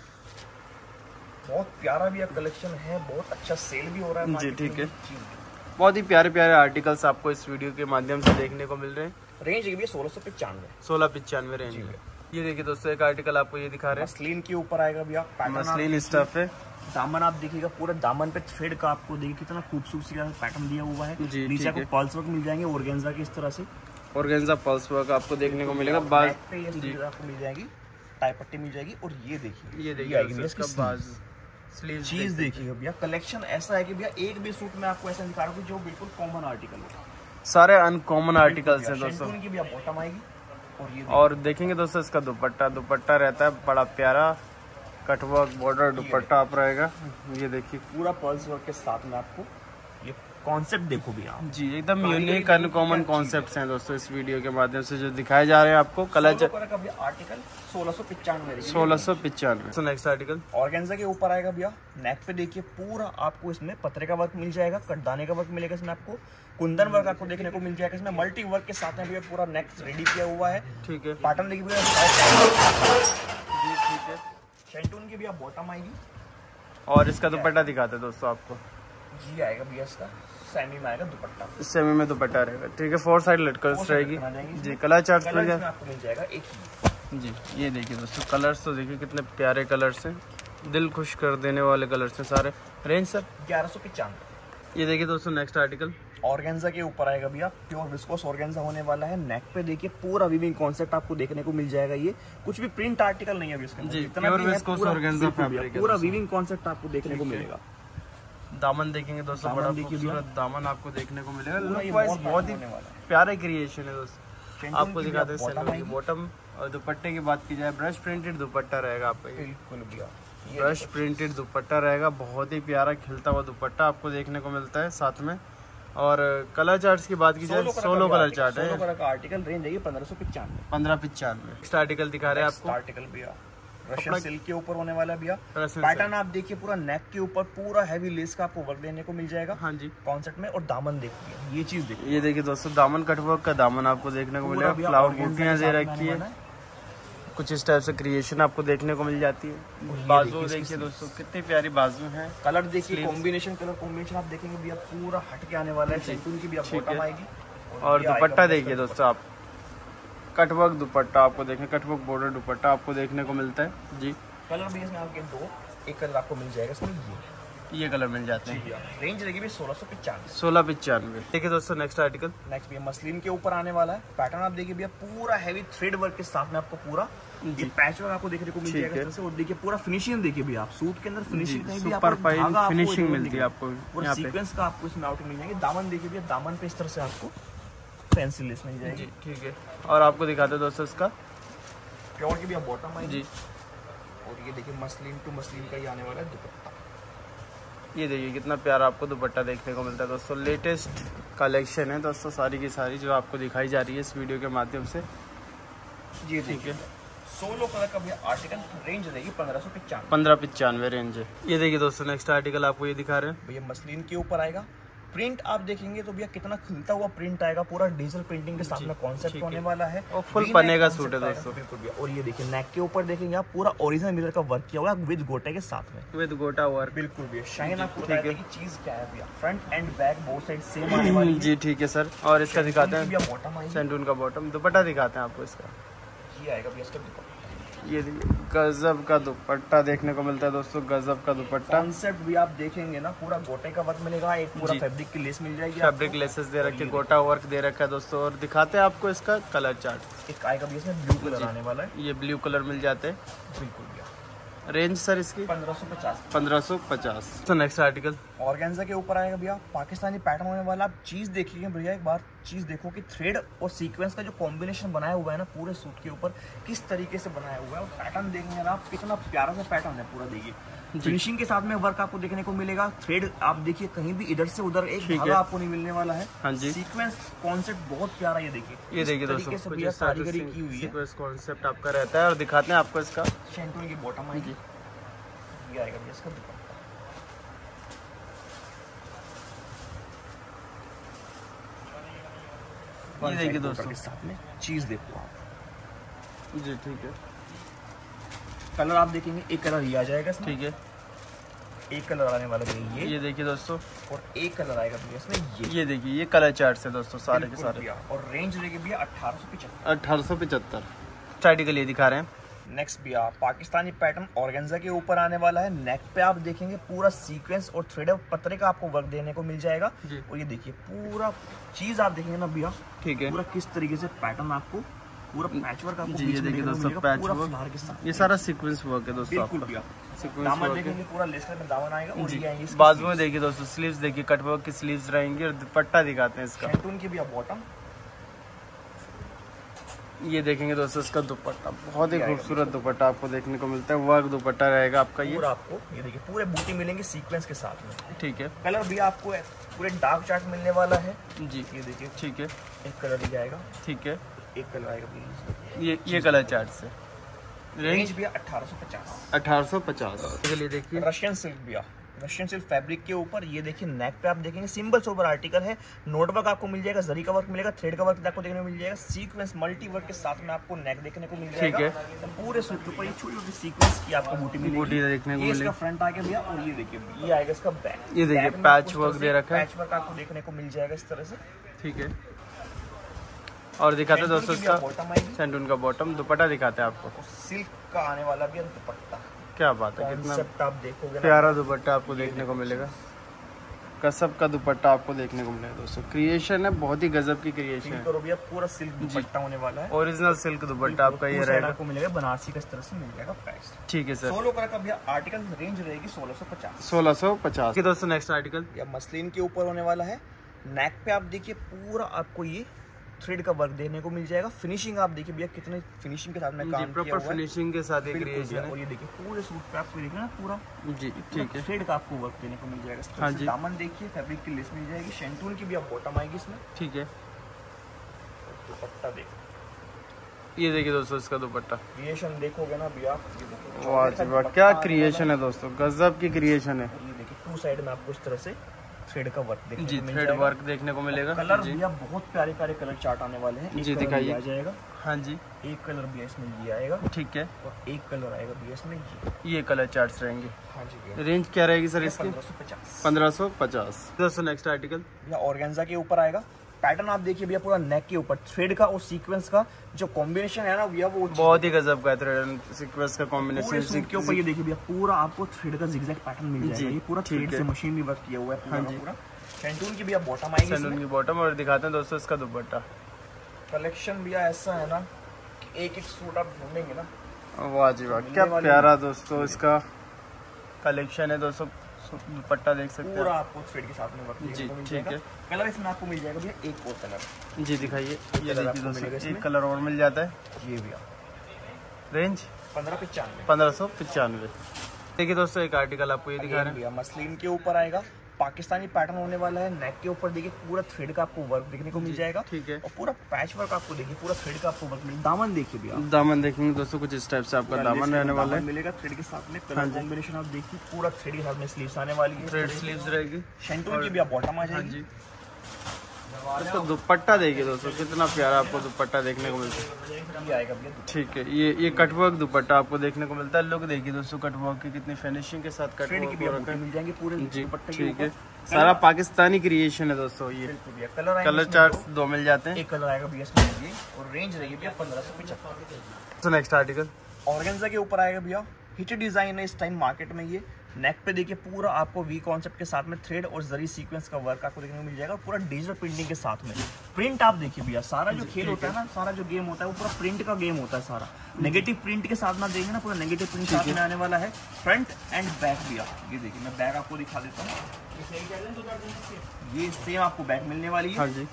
बहुत प्यारा भी कलेक्शन है, बहुत अच्छा सेल भी हो रहा है जी। ठीक है, बहुत ही प्यारे प्यारे आर्टिकल्स आपको इस वीडियो के माध्यम से देखने को मिल रहे हैं। रेंज भी 1695। 1695 रेंज में। ये देखिए दोस्तों एक आर्टिकल आपको ये दिखा रहे हैं। मसलिन के ऊपर आएगा भैया। मसलिन स्टफ है। दामन आप देखिएगा पूरा दामन पे थ्रेड का आपको देखिए कितना खूबसूरती का पैटर्न दिया हुआ है। नीचे आपको पल्स वर्क मिल जाएंगे ऑर्गेन्जा के इस तरह से। ऑर्गेन्जा पल्स वर्क आपको देखने को मिलेगा। बाज पे आपको मिल जाएगी, टाई पट्टी मिल जाएगी। और ये देखिए इसका बाज चीज देखिएगा भैया। कलेक्शन ऐसा है कि भैया एक भी सूट में आपको ऐसा दिखा रहा हूँ जो बिल्कुल कॉमन आर्टिकल है। सारे अनकॉमन आर्टिकल्स हैं दोस्तों। की भी बॉटम आएगी और ये और देखेंगे दोस्तों इसका दुपट्टा रहता है बड़ा प्यारा। कटवर्क बॉर्डर दुपट्टा आप रहेगा। ये देखिए पूरा पर्ल्स वर्क के साथ में आपको ये कॉन्सेप्ट देखो भी आप जी, एकदम यूनिक अनकॉमन कॉन्सेप्ट्स हैं दोस्तों इस वीडियो के माध्यम से जो दिखाए जा रहे हैं आपको। Colour article 1695। 1695। Next article organza के ऊपर आएगा भैया। नेक पे देखिए पूरा आपको इसमें पतरे का वर्क मिल जाएगा, कटदाने का वर्क मिलेगा इसमें आपको, कुंदन वर्क आपको देखने को मिल जाएगा इसमें। मल्टी वर्क के साथ में भैया पूरा नेक रेडी किया हुआ है। ठीक है, पैटर्न देखिए भैया जी। ठीक है, शेंटून की भी आप बॉटम आएगी और इसका दुपट्टा दिखाते हैं दोस्तों आपको। जी आएगा भैया इसका सेमी में आएगा दुपट्टा। सेमी में दुपट्टा रहेगा। ठीक है, 4 साइड लटकन रहेगी जी। कलर चार्ट आपको मिल जाएगा एक ही जी। ये देखिए दोस्तों कलर्स तो देखिए कितने प्यारे कलर्स हैं, दिल खुश कर देने वाले कलर्स हैं सारे। Range sir 1195। ये देखिए दोस्तों नेक्स्ट आर्टिकल ऑर्गेन्जा के ऊपर आएगा भैया। प्योर विस्कोस ऑर्गेन्जा होने वाला है। नेक पे देखिए पूरा वीविंग कॉन्सेप्ट आपको देखने को मिल जाएगा। ये कुछ भी प्रिंट आर्टिकल नहीं है अभी इसका जी। प्योर विस्कोस ऑर्गेन्जा फैब्रिक, पूरा वीविंग कॉन्सेप्ट आपको देखने को मिलेगा। दामन देखेंगे दोस्तों, बड़ा खूबसूरत दामन आपको देखने को मिलेगा। लुक वाइज बहुत ही प्यारा क्रिएशन है दोस्तों। आपको दिखाते हैं बॉटम। और दुपट्टे की बात की जाए ब्रश प्रिंटेड दुपट्टा रहेगा आपका। बिल्कुल भैया ब्रश प्रिंटेड दुपट्टा रहेगा। बहुत ही प्यारा खिलता हुआ दुपट्टा आपको देखने को मिलता है साथ में। और कलर चार्ट्स की बात की जाए 16 कलर चार्ट है। 16 का आर्टिकल रेंज है 1595। 1595। नेक्स्ट आर्टिकल दिखा रहे हैं आपको। आर्टिकल भैया रशियन सिल्क के ऊपर होने वाला भैया। पैटर्न आप देखिए पूरा नेक के ऊपर पूरा हैवी लेस का आपको वर्क देने को मिल जाएगा। हाँ जी, कॉन्सेप्ट में। और दामन देखिए, ये चीज देखिए। ये देखिए दोस्तों दामन कटवर्क का दामन आपको देखने को मिलेगा। फ्लावर बूटियां दे रखी है, कुछ इस टाइप से क्रिएशन आपको देखने को मिल जाती है। बाजू देखिए दोस्तों कितनी प्यारी बाजू है। कलर देखिए कॉम्बिनेशन, कलर कॉम्बिनेशन आप देखेंगे भैया पूरा हट के आने वाला है। शेंटून की भी आप बॉटम आएगी। और दुपट्टा देखिए दोस्तों आप, कटवर्क दुपट्टा आपको देखने, कटवर्क बॉर्डर दुपट्टा आपको देखने को मिलता है जी। कलर भी इसमें आपके 2 एक कलर आपको मिल जाएगा इसमें। ये कलर मिल जाते हैं। रेंज रहेगी 1695। 1695। देखिए दोस्तों नेक्स्ट आर्टिकल। नेक्स्ट भी मसलिन के ऊपर आने वाला है। पैटर्न आप देखिए भैया पूरा हैवी थ्रेड वर्क के साथ में आपको पूरा ये पैच वर्क आपको देखने को मिल जाएगा। और देखिए पूरा फिनिशिंग देखिए भैया आप, सूट के अंदर फिनिशिंग नहीं भी सुपर फाइन फिनिशिंग मिलती है आपको। पूरा सीक्वेंस का आपको इसमें आउट मिल जाएंगे। दामन देखिए भैया, दामन पे इस तरह से आपको फैंसी लेस मिल जाएगी। ठीक है, और आपको दिखाते हैं दोस्तों इसका प्योर की भी आप बॉटम आएगी जी। और ये देखिए मसलिन टू मसलिन का ही आने वाला है दुपट्टा। ये देखिए कितना प्यारा आपको दुपट्टा देखने को मिलता है दोस्तों। लेटेस्ट कलेक्शन है दोस्तों, सारी की सारी जो आपको दिखाई जा रही है इस वीडियो के माध्यम से। जी ठीक है। 16 कलर का भैया आर्टिकल, रेंज रहेगी 1595। 1595 रेंज है। ये देखिए दोस्तों नेक्स्ट आर्टिकल आपको ये दिखा रहे हैं भैया मसलिन के ऊपर आएगा। प्रिंट आप देखेंगे तो भैया कितना खिलता हुआ प्रिंट आएगा, पूरा डिजिटल प्रिंटिंग के साथ में कॉन्सेप्ट होने वाला है और फुल पन्ने का सूट है दोस्तों। बिल्कुल भैया। और ये देखिए नेक के ऊपर देखेंगे आप पूरा ओरिजिनल मिरर का वर्क किया हुआ है विद गोटे के साथ में, विद गोटा वर्क। बिल्कुल भैया। शाइन आपको बताया कि चीज क्या है भैया, front and back both side same आने वाली है। जी ठीक है सर। और इसका दिखाते हैं भैया बॉटम आएगी, सैंटून का बॉटम। दुपट्टा दिखाते हैं आपको इसका। ये आएगा भैया इसका दुपट्टा। ये गजब का दुपट्टा देखने को मिलता है दोस्तों, गजब का दुपट्टा। कॉन्सेप्ट भी आप देखेंगे ना, पूरा गोटे का वर्क मिलेगा, एक पूरा फैब्रिक की लेस मिल जाएगी, फैब्रिक लेसेस दे रखे, गोटा वर्क दे रखा है दोस्तों। और दिखाते हैं आपको इसका कलर चार्ट। एक आएगा भी इसमें ब्लू कलर आने वाला है, ये ब्लू कलर मिल जाते हैं। बिल्कुल भैया। रेंज सर इसकी 1550। 1550। तो नेक्स्ट आर्टिकल ऑर्गेन्जा के ऊपर आएगा भैया, पाकिस्तानी पैटर्न होने वाला। आप चीज देखिए भैया, एक बार चीज देखो कि थ्रेड और सीक्वेंस का जो कॉम्बिनेशन बनाया हुआ है ना पूरे सूट के ऊपर, किस तरीके से बनाया हुआ है। और पैटर्न देखेंगे ना आप, कितना प्यारा सा पैटर्न है पूरा। देखिए फिनिशिंग के साथ में वर्क आपको देखने को मिलेगा। थ्रेड आप देखिए कहीं भी इधर से उधर एक धागा आपको नहीं मिलने वाला है। हाँ जी। सीक्वेंस कॉन्सेप्ट बहुत प्यारा, ये देखिए दोस्तों से भैया कारीगरी की हुई है। सीक्वेंस कॉन्सेप्ट आपका रहता है। और दिखाते हैं आपको इसका शैंटून की बॉटम आएगी, ये आएगा भैया इसका दुपट्टा। ये देखिए दोस्तों के साथ में चीज देखो आप। जी ठीक है। कलर आप देखेंगे, एक कलर ये आ जाएगा इसमें, ठीक है। एक कलर आने वाला है ये देखिए दोस्तों, और एक कलर आएगा भैया इसमें ये देखिए ये कलर चार्ट है दोस्तों सारे के सारे। और रेंज रहेगी भैया 1875। 1875 आर्टिकल ये दिखा रहे हैं। नेक्स्ट भैया पाकिस्तानी पैटर्न ऑर्गेन्जा के ऊपर आने वाला है। नेक पे आप देखेंगे पूरा सीक्वेंस और थ्रेड पत्रे का आपको वर्क देने को मिल जाएगा। और ये देखिए पूरा चीज आप देखेंगे ना भैया, ठीक है, पूरा किस तरीके से पैटर्न आपको पूरा पैच वर्क आपको। ये देखिए दोस्तों पैच वर्क, ये सारा सीक्वेंस वर्क है दोस्तों। बिल्कुल भैया। दामन देखेंगे पूरा लेस में दामन आएगा। और ये आएंगे बाजू में देखिए दोस्तों स्लीव्स देखिए, कट वर्क की स्लीव्स रहेंगी। और दुपट्टा दिखाते हैं इसका, शैंटून की भैया बॉटम। ये देखेंगे दोस्तों इसका दुपट्टा, बहुत ही खूबसूरत दुपट्टा आपको देखने को मिलता है। वर्क दुपट्टा रहेगा आपका ये। और आपको ये देखिए पूरे बूटी मिलेंगे सीक्वेंस के साथ में, ठीक है। कलर भी आपको पूरे डार्क चार्ट मिलने वाला है जी। ये देखिए, ठीक है। एक कलर ही आएगा, ठीक है। एक कलर आएगा ये कलर चार्ट से। रेंज भी 1850। 1850। चलिए देखिए रशियन सिल्क भैया, रशियन सिल्क फैब्रिक के ऊपर ये देखिए नेक पे आप देखेंगे सिंपल सोबर आर्टिकल है। नोट वर्क आपको मिल जाएगा, जरी का वर्क मिलेगा, थ्रेड का वर्क आपको देखने को मिल जाएगा। सीक्वेंस मल्टी वर्क के साथ में आपको नेक देखने को मिल जाएगा। ठीक है। तो पूरे सूट के ऊपर ये छोटी छोटी सीक्वेंस की आपको बूटी मिलेगी। बूटी देखने को मिलेगी। इसका फ्रंट आ गया भैया। और ये देखिए ये आएगा इसका बैक। ये देखिए पैच वर्क दे रखा है, पैच वर्क आपको देखने को मिल जाएगा इस तरह से, ठीक है। और दिखाते हैं दोस्तों इसका सैंटून का बॉटम। दुपट्टा दिखाते हैं आपको, सिल्क का आने वाला भी दुपट्टा। क्या बात है, कितना आप देखोगे प्यारा दुपट्टा आपको देखने को मिलेगा। कसब का दुपट्टा आपको देखने को मिलेगा दोस्तों। क्रिएशन है, बहुत ही गजब की क्रिएशन है। पूरा सिल्क दुपट्टा होने वाला है, ओरिजिनल सिल्क दुपट्टा आपका ये रहेगा। आपको मिलेगा बनारसी का इस तरह से मिल जाएगा प्राइस। ठीक है सर। 16 कलर का भैया आर्टिकल, रेंज रहेगी 1650। 1650 दोस्तों। नेक्स्ट आर्टिकल या मसलिन के ऊपर होने वाला है। नेक पे आप देखिए पूरा आपको ये थ्रेड का वर्क देखने को मिल जाएगा। फिनिशिंग आप देखिए भैया कितने फिनिशिंग के साथ में काम किया हुआ है, फिनिशिंग के साथ एक क्रिएशन है। और ये देखिए पूरे सूट पे आपको देखना ना पूरा जी ठीक है, थ्रेड का आपको वर्क देने को मिल जाएगा। हाँ जी। दामन देखिए फैब्रिक की लेस मिल जाएगी। शैंटून की भी आप बॉटम आएगी इसमें, ठीक है। दुपट्टा देखो, ये देखिए दोस्तों इसका दुपट्टा। क्रिएशन देखोगे ना भैया, ये देखो वाह जी वाह, क्या क्रिएशन है दोस्तों, गजब की क्रिएशन है। ये देखिए टू साइड में आपको इस तरह से थ्रेड का वर्क देखने जी, को मिल थ्रेड जाएगा। वर्क देखने को मिलेगा। कलर भैया बहुत प्यारे प्यारे कलर चार्ट आने वाले हैं। जी दिखाइए। आ जाएगा, हाँ जी। एक कलर भी इसमें ये आएगा, ठीक है। और एक कलर आएगा भी इसमें ये कलर चार्ट्स रहेंगे। हाँ जी। रेंज क्या रहेगी सर इसकी? 1550। 1550 दोस्तों। नेक्स्ट आर्टिकल भैया ऑर्गेन्जा के ऊपर आएगा। पैटर्न आप देखिए भैया पूरा नेक के ऊपर थ्रेड का और सीक्वेंस का जो कॉम्बिनेशन है ना भैया, वो बहुत ही गजब का थ्रेड सीक्वेंस का कॉम्बिनेशन। सूट के ऊपर ये देखिए भैया पूरा आपको थ्रेड का जिगजैग पैटर्न मिल जाएगा। ये पूरा थ्रेड से मशीन भी वर्क किया हुआ है पूरा का पूरा। शैंटून की भैया बॉटम आएगी, शैंटून की बॉटम। और दिखाते हैं दोस्तों इसका दुपट्टा। कलेक्शन भैया ऐसा है ना, एक एक सूट आप ढूंढेंगे ना, वाह जी वाह, क्या प्यारा दोस्तों इसका कलेक्शन है दोस्तों। दुपट्टा देख सकते हैं पूरा आपको थ्रेड के साथ में वर्क जी, मिल ठीक जाएगा। है। कलर इसमें आपको मिल जाएगा भैया एक और कलर। जी दिखाइए। ये कलर देखिए आपको दोस्तों मिलेगा एक इसमें। कलर और मिल जाता है। ये भैया रेंज 1595। देखिए दोस्तों एक आर्टिकल आपको ये दिखा रहे हैं, मसलिन के ऊपर आएगा, पाकिस्तानी पैटर्न होने वाला है। नेक के ऊपर देखिए पूरा थ्रेड का आपको वर्क देखने को मिल जाएगा। ठीक है। और पूरा पैच वर्क आपको देखिए, पूरा थ्रेड का आपको वर्क मिलेगा। दामन देखिए भैया, दामन देखेंगे दोस्तों कुछ इस टाइप से आपका दामन रहने वाला है, मिलेगा थ्रेड के साथ में। कलर कॉम्बिनेशन आप देखिए, पूरा थ्रेड के साथ में स्लीव्स आने वाली है, थ्रेड स्लीव्स रहेगी। शेंटून की भी बॉटम आ जाएगी। इसका दुपट्टा देखिए दोस्तों कितना प्यारा आपको दुपट्टा देखने को मिलता है। ठीक है, ये कटवर्क दुपट्टा आपको देखने को मिलता है। लुक देखिए दोस्तों कटवर्क की कितनी फिनिशिंग के साथ कटवर्क मिल जाएंगे पूरे दुपट्टे। ठीक है, सारा पाकिस्तानी क्रिएशन है दोस्तों। ये कलर चार्ट्स 2 मिल जाते हैं। एक कलर आएगा भैया इसमें, और रेंज रहेगी भैया 1575। तो नेक्स्ट आर्टिकल ऑर्गेन्जा के ऊपर आएगा भैया। हिट डिजाइन है इस टाइम मार्केट में। ये नेक पे देखिए पूरा आपको वी कॉन्सेप्ट के साथ में थ्रेड और जरी सीक्वेंस का वर्क आपको देखने को मिल जाएगा। पूरा डिजिटल प्रिंटिंग के साथ में प्रिंट आप देखिए भैया, सारा जो खेल होता है ना, सारा जो गेम होता है वो पूरा प्रिंट का गेम होता है। सारा नेगेटिव प्रिंट के साथ में देंगे ना, पूरा नेगेटिव प्रिंट साथ में आने वाला है। फ्रंट एंड बैक भैया ये देखिए, मैं बैक आपको दिखा देता हूँ। ये सेम आपको बैक मिलने वाली है। हाँ जी,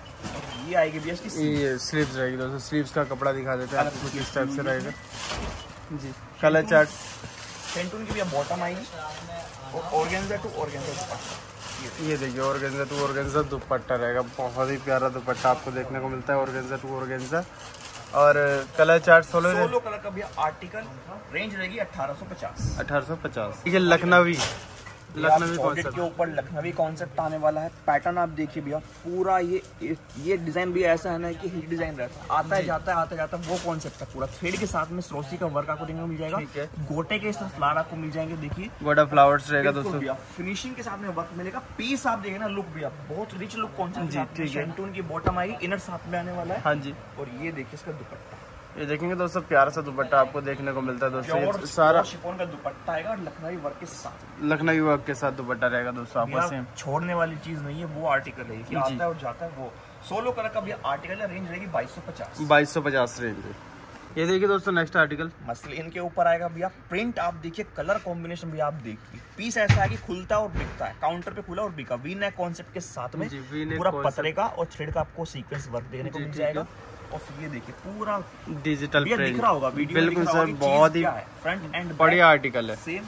ये आएगी भैया इसकी ये स्लीव्स रहेगी दोस्तों। स्लीव्स का कपड़ा दिखा देते हैं आपको किस टाइप से रहेगा जी। कलर चार्ट शेंटून की भी बॉटम आएगी, और ऑर्गेन्जा टू ऑर्गेन्जा दुपट्टा। ये देखिए ऑर्गेन्जा टू ऑर्गेन्जा दुपट्टा रहेगा। बहुत ही प्यारा दुपट्टा आपको देखने को मिलता है ऑर्गेन्जा टू ऑर्गेन्जा। और कलर चार्ट सोलो कलर का भी आर्टिकल, रेंज रहेगी 1850। 1850। ठीक है, लखनवी कॉन्सेप्ट के ऊपर लखनवी कॉन्सेप्ट आने वाला है। पैटर्न आप देखिए भैया, पूरा ये डिजाइन भी ऐसा है ना कि हिट डिजाइन रहता है, आता है जाता है, आता जाता है, वो कॉन्सेप्ट है। पूरा थ्रेड के साथ में सरोसी का वर्क आपको देखने को मिल जाएगा। गोटे के इस तरह फ्लावर आपको मिल जाएंगे। देखिए गोटा फ्लावर्स रहेगा दोस्तों। फिनिशिंग के साथ में वर्क मिलेगा। पीस आप देखें ना, लुक भैया बहुत रिच लुक कॉन्सेप्ट। शेंटून की बॉटम आएगी, इनर साथ में आने वाला है। हाँ जी, और ये देखिए इसका दुपट्टा, ये देखेंगे दोस्तों प्यारा सा दुपट्टा आपको देखने को मिलता है दोस्तों। सारा शिफॉन का दुपट्टा आएगा और लखनवी वर्क के साथ, लखनवी वर्क के साथ दुपट्टा रहेगा दोस्तों आपको। सेम छोड़ने वाली चीज नहीं है, वो आर्टिकल है कि आता है और जाता है। वो सोलो कलर का भी आर्टिकल है, रेंज रहेगी 2250। 2250 रेंज। ये देखिए दोस्तों नेक्स्ट आर्टिकल मसलिन के ऊपर आएगा भैया। प्रिंट आप देखिए, कलर कॉम्बिनेशन भी आप देखिए। पीस ऐसा है कि खुलता है और बिकता है, काउंटर पे खुला और बिका। वी नेक कॉन्सेप्ट के साथ में पूरा पतरे का और थ्रेड का आपको सीक्वेंस वर्क देखने को मिल जाएगा। और ये देखिए पूरा डिजिटल प्रिंट दिख रहा होगा वीडियो, बिल्कुल सर, बहुत ही फ्रंट एंड बढ़िया आर्टिकल है सेम।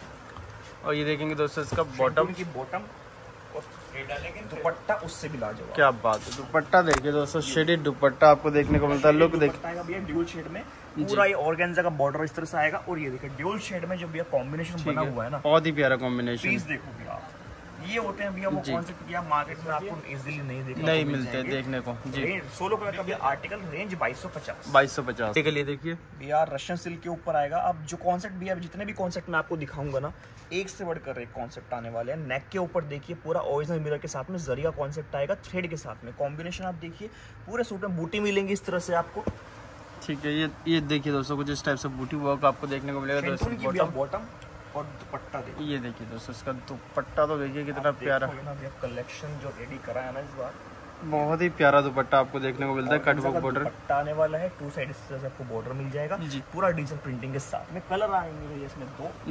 और ये देखेंगे दोस्तों इसका बॉटम की बॉटम और दुपट्टा उससे भी लाजवाब। क्या बात है, दुपट्टा देखिए दोस्तों, शेडेड दुपट्टा आपको देखने को मिलता है। लुक देखिए भैया ड्यूल शेड में, पूरा ये ऑर्गेन्जा का बॉर्डर इस तरह से आएगा। और ये देखिए ड्यूल शेड में जो भैया कॉम्बिनेशन बना हुआ है ना, बहुत ही प्यारा कॉम्बिनेशन। प्लीज देखो भैया, ये होते हैं भैया वो कॉन्सेप्ट किया मार्केट में आपको इजीली नहीं मिलते देखने को जी। सोलो कलर का भी आर्टिकल, रेंज 2250। 2250 के लिए देखिए भैया रशियन सिल्क के ऊपर आएगा। अब जो कॉन्सेप्ट भैया, जितने भी कॉन्सेप्ट मैं आपको दिखाऊंगा ना, एक से बढ़कर एक कॉन्सेप्ट आने वाले हैं। नेक के ऊपर देखिए पूरा ओरिजिनल मिरर के साथ में जरी का कॉन्सेप्ट आएगा, थ्रेड के साथ में कॉम्बिनेशन आप देखिए। पूरे सूट में बूटी मिलेंगी इस तरह से आपको। ठीक है, ये देखिए दोस्तों कुछ इस टाइप से बूटी वर्क आपको देखने को मिलेगा दोस्तों। बॉटम और दुपट्टा देखिए, ये देखिए दोस्तों इसका दुपट्टा तो देखिए कितना प्यारा। कलेक्शन जो रेडी करा है ना इस बार, बहुत ही प्यारा दुपट्टा आपको देखने को मिलता है। कटवर्क बॉर्डर दुपट्टा आने वाला है, 2 साइड से आपको बॉर्डर मिल जाएगा जी। पूरा डिजिटल प्रिंटिंग के साथ में। कलर आएंगे भैया इसमें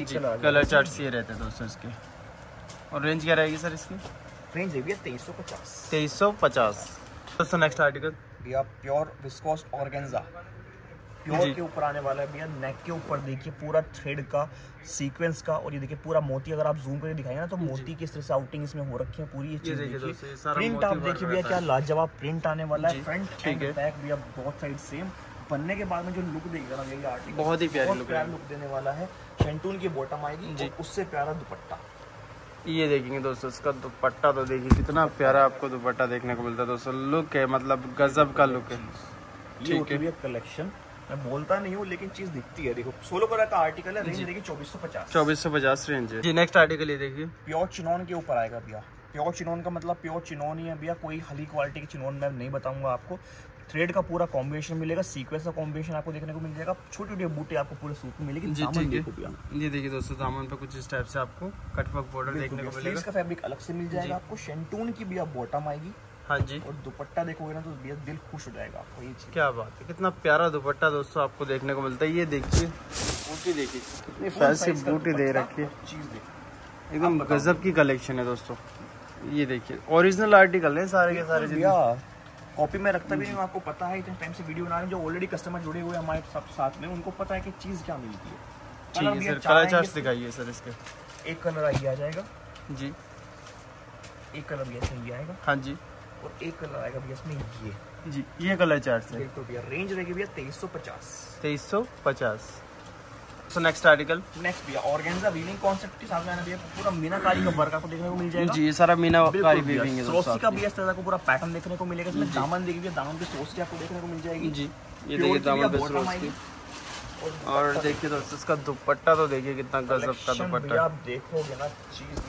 2 कलर चार्ट्स ये रहते हैं दोस्तों इसके। और रेंज क्या रहेगी सर इसकी? रेंज है भैया 2350। 2350 दोस्तों। नेक्स्ट आर्टिकल भैया प्योर विस्कोस ऑर्गेन्जा प्योर के ऊपर आने वाला है भैया। नेक के ऊपर देखिए पूरा थ्रेड का, सीक्वेंस का, और ये देखिए पूरा मोती। अगर आप जूम करके दिखाएंगे ना तो मोती किस तरह से आउटिंग इसमें हो रखी है पूरी। ये चीज देखिए, प्रिंट आप देखिए भैया क्या लाजवाब प्रिंट आने वाला है। फ्रंट एंड बैक भैया बहुत साइड सेम। बनने के बाद में जो लुक देगा ना ये आर्टिकल, बहुत ही प्यारा लुक देने वाला है। शेंटून की बॉटम आएगी, उससे प्यारा दुपट्टा। ये देखेंगे दोस्तों इसका दुपट्टा तो देखिए कितना प्यारा आपको दुपट्टा देखने को मिलता है दोस्तों। लुक है मतलब गजब का लुक है। ठीक है कलेक्शन, मैं बोलता नहीं हूँ लेकिन चीज दिखती है। देखो सोलो कलर का आर्टिकल है, रेंज देखिए 2450। 2450 रेंज है जी। नेक्स्ट आर्टिकल ये देखिए प्योर चिनोन के ऊपर आएगा भैया। प्योर चिनोन का मतलब प्योर चिनोन ही है भैया, कोई हली क्वालिटी की चिनोन मैं नहीं बताऊंगा आपको। थ्रेड का पूरा कॉम्बिनेशन मिलेगा, सीक्वेंस का कॉम्बिनेशन आपको देखने को मिल जाएगा। छोटी छोटी बूटी आपको पूरे सूट में मिलेगी। दामन देखो भैया, ये देखिए दोस्तों दामन पे कुछ इस टाइप से आपको कटवर्क बॉर्डर देखने को मिलेगा। इसका फैब्रिक अलग से मिल जाएगा आपको। शेंटून की भैया बॉटम आएगी। हाँ जी, और दुपट्टा देखोगे ना तो भैया दिल खुश हो जाएगा आपको। ये चीज क्या बात है, कितना प्यारा दुपट्टा दोस्तों आपको देखने को मिलता है। ये देखिए बूटी, देखिए कितनी फैंसी बूटी दे रखी है। चीज देखिए एकदम गजब की कलेक्शन है दोस्तों। ये देखिए ओरिजिनल आर्टिकल है सारे के सारे। भैया कॉपी में रखता भी नहीं हूँ, आपको पता है इतने टाइम से वीडियो बना रहे हैं, जो ऑलरेडी कस्टमर जुड़े हुए हैं हमारे सब साथ में, उनको पता है कि चीज़ क्या मिलती है। ठीक है सर, कलर चार्ट्स दिखाइए सर इसके। एक कलर ये आ जाएगा जी, एक कलर ये इसमें ये आएगा, हाँ जी, और एक कलर आएगा भैया इसमें ये जी, ये कलर चार्ट्स है। बिल्कुल भैया, रेंज रहेगी भैया 2350। 2350। So next article. नेक्स्ट भैया ऑर्गेन्जा वीविंग कॉन्सेप्ट के साथ में भैया पूरा मीनाकारी का वर्क आपको देखने को मिल जाएगा जी, ये सारा मीनाकारी वीविंग है। सोसी का भी इस तरह का पूरा पैटर्न देखने को मिलेगा। इसमें दामन देखिए, दामन की सोसी आपको देखने को मिल जाएगी जी, ये देखिए दामन पे सोसी। और देखिए दोस्तों इसका दुपट्टा तो देखिए कितना गजब का दुपट्टा, आप देखोगे ना चीज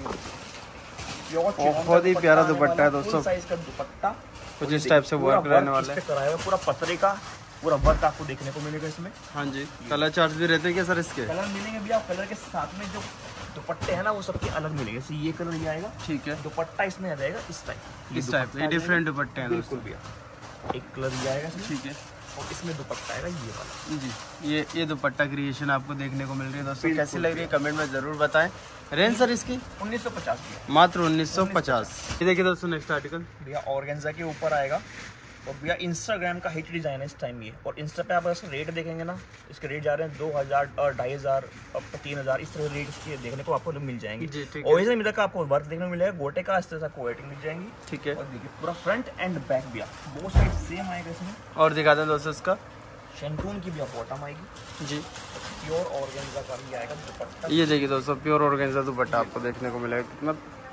बहुत ही प्यारा दुपट्टा है दोस्तों। साइज का दुपट्टा कुछ इस टाइप से वर्क रहने वाला है, कराया हुआ पूरा पतरे का पूरा वर्क आपको देखने को मिलेगा इसमें। हाँ जी, कलर चार्ट्स भी रहते हैं क्या सर इसके? कलर मिलेंगे भैया, कलर के साथ में जो दुपट्टे हैं ना वो सबके अलग मिलेंगे। जैसे ये कलर ये आएगा, ठीक है, दुपट्टा इसमें आ जाएगा इस टाइप, ये डिफरेंट दुपट्टे हैं बिल्कुल भैया। एक कलर ये आएगा इसमें, ठीक है, और इसमें दुपट्टा आएगा ये वाला जी। ये दुपट्टा क्रिएशन आपको देखने को मिल रही है दोस्तों, कैसी लग रही है कमेंट में जरूर बताएं। रेंज सर इसकी 1950 मात्र 1950। ये देखिए दोस्तों नेक्स्ट आर्टिकल भैया ऑर्गेन्जा के ऊपर आएगा, और भैया इंस्टाग्राम का हिट डिजाइन है इस टाइम ये। और इंस्टा पे आप इसके रेट देखेंगे ना, इसके रेट जा रहे हैं 2000 और 2500 और 3000, इस तरह रेट इसके देखने को आपको मिल जाएंगे। ओरिजिनल मिलर का आपको वर्क देखने को मिलेगा, गोटे का इस तरह से आपको वेटिंग मिल जाएंगी, ठीक है। और देखिए पूरा फ्रंट एंड बैक भैया दो साइड सेम आएगा इसमें। और दिखाते हैं दोस्तों इसका शेंटून की भी बॉटम आएगी जी, प्योर ऑर्गेन्जा का भी आएगा दुपट्टा। ये देखिए दोस्तों प्योर ऑर्गेन्जा दुपट्टा आपको देखने को मिलेगा कितना,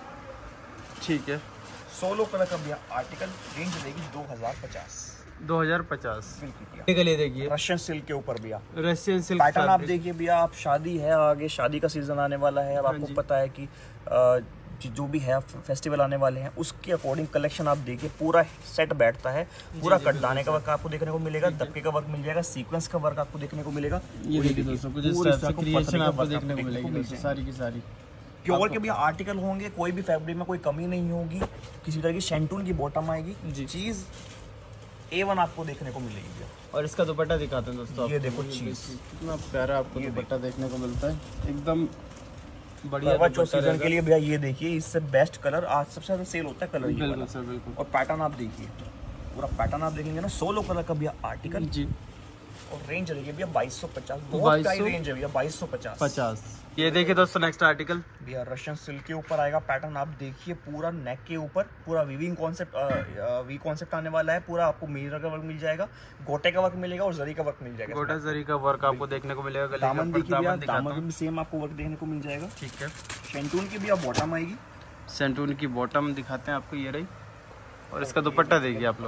ठीक है। 16 कलर का भैया आर्टिकल, रेंज रहेगी 2050। 2050 बिल्कुल। ये देखिए रशियन सिल्क के ऊपर भैया, रशियन सिल्क पैटर्न आप देखिए भैया। आप शादी है, आगे शादी का सीजन आने वाला है, अब आपको पता है कि जो भी है फेस्टिवल आने वाले हैं उसके अकॉर्डिंग कलेक्शन आप देखिए, पूरा सेट बैठता है। पूरा कटदाने का वर्क आपको देखने को मिलेगा, दबके का वर्क मिल जाएगा, सीक्वेंस का वर्क आपको देखने को मिलेगा। ये देखिए दोस्तों कुछ इस टाइप से क्रिएशन आपको देखने को मिलेगी दोस्तों, सारी की सारी प्योर के भी आर्टिकल होंगे, कोई भी फैब्रिक में कोई कमी नहीं होगी। किसी तरह की शेंटून की बॉटम आएगी जी, चीज A1 आपको देखने को मिलेगी। और इसका दुपट्टा दिखाते हैं दोस्तों, ये देखो चीज कितना प्यारा आपको दुपट्टा देखने को मिलता है, एकदम बढ़िया सीजन के लिए भैया। ये देखिए इससे बेस्ट कलर आज सबसे ज्यादा सेल होता है कलर, बिल्कुल सर बिल्कुल। और पैटर्न आप देखिए, पूरा पैटर्न आप देखेंगे ना, 16 कलर का भैया आर्टिकल जी, और रेंज रहेगी भैया 2250। बहुत प्राइस रेंज है भैया 2250। ये देखिए दोस्तों नेक्स्ट आर्टिकल भैया रशियन सिल्क के ऊपर आएगा। पैटर्न आप देखिए, पूरा नेक के ऊपर पूरा वीविंग कॉन्सेप्ट, वी कॉन्सेप्ट आने वाला है। पूरा आपको मिरर का वर्क मिल जाएगा, गोटे का वर्क मिलेगा, और जरी का वर्क मिल जाएगा। गोटा जरी का वर्क आपको देखने को मिलेगा। दामन देखिए भैया, दामन भी सेम आपको वर्क देखने को मिल जाएगा, ठीक है। शेंटून की भी आप बॉटम आएगी, शेंटून की बॉटम दिखाते हैं आपको, ये रही। और इसका दुपट्टा देखिए आप लोग,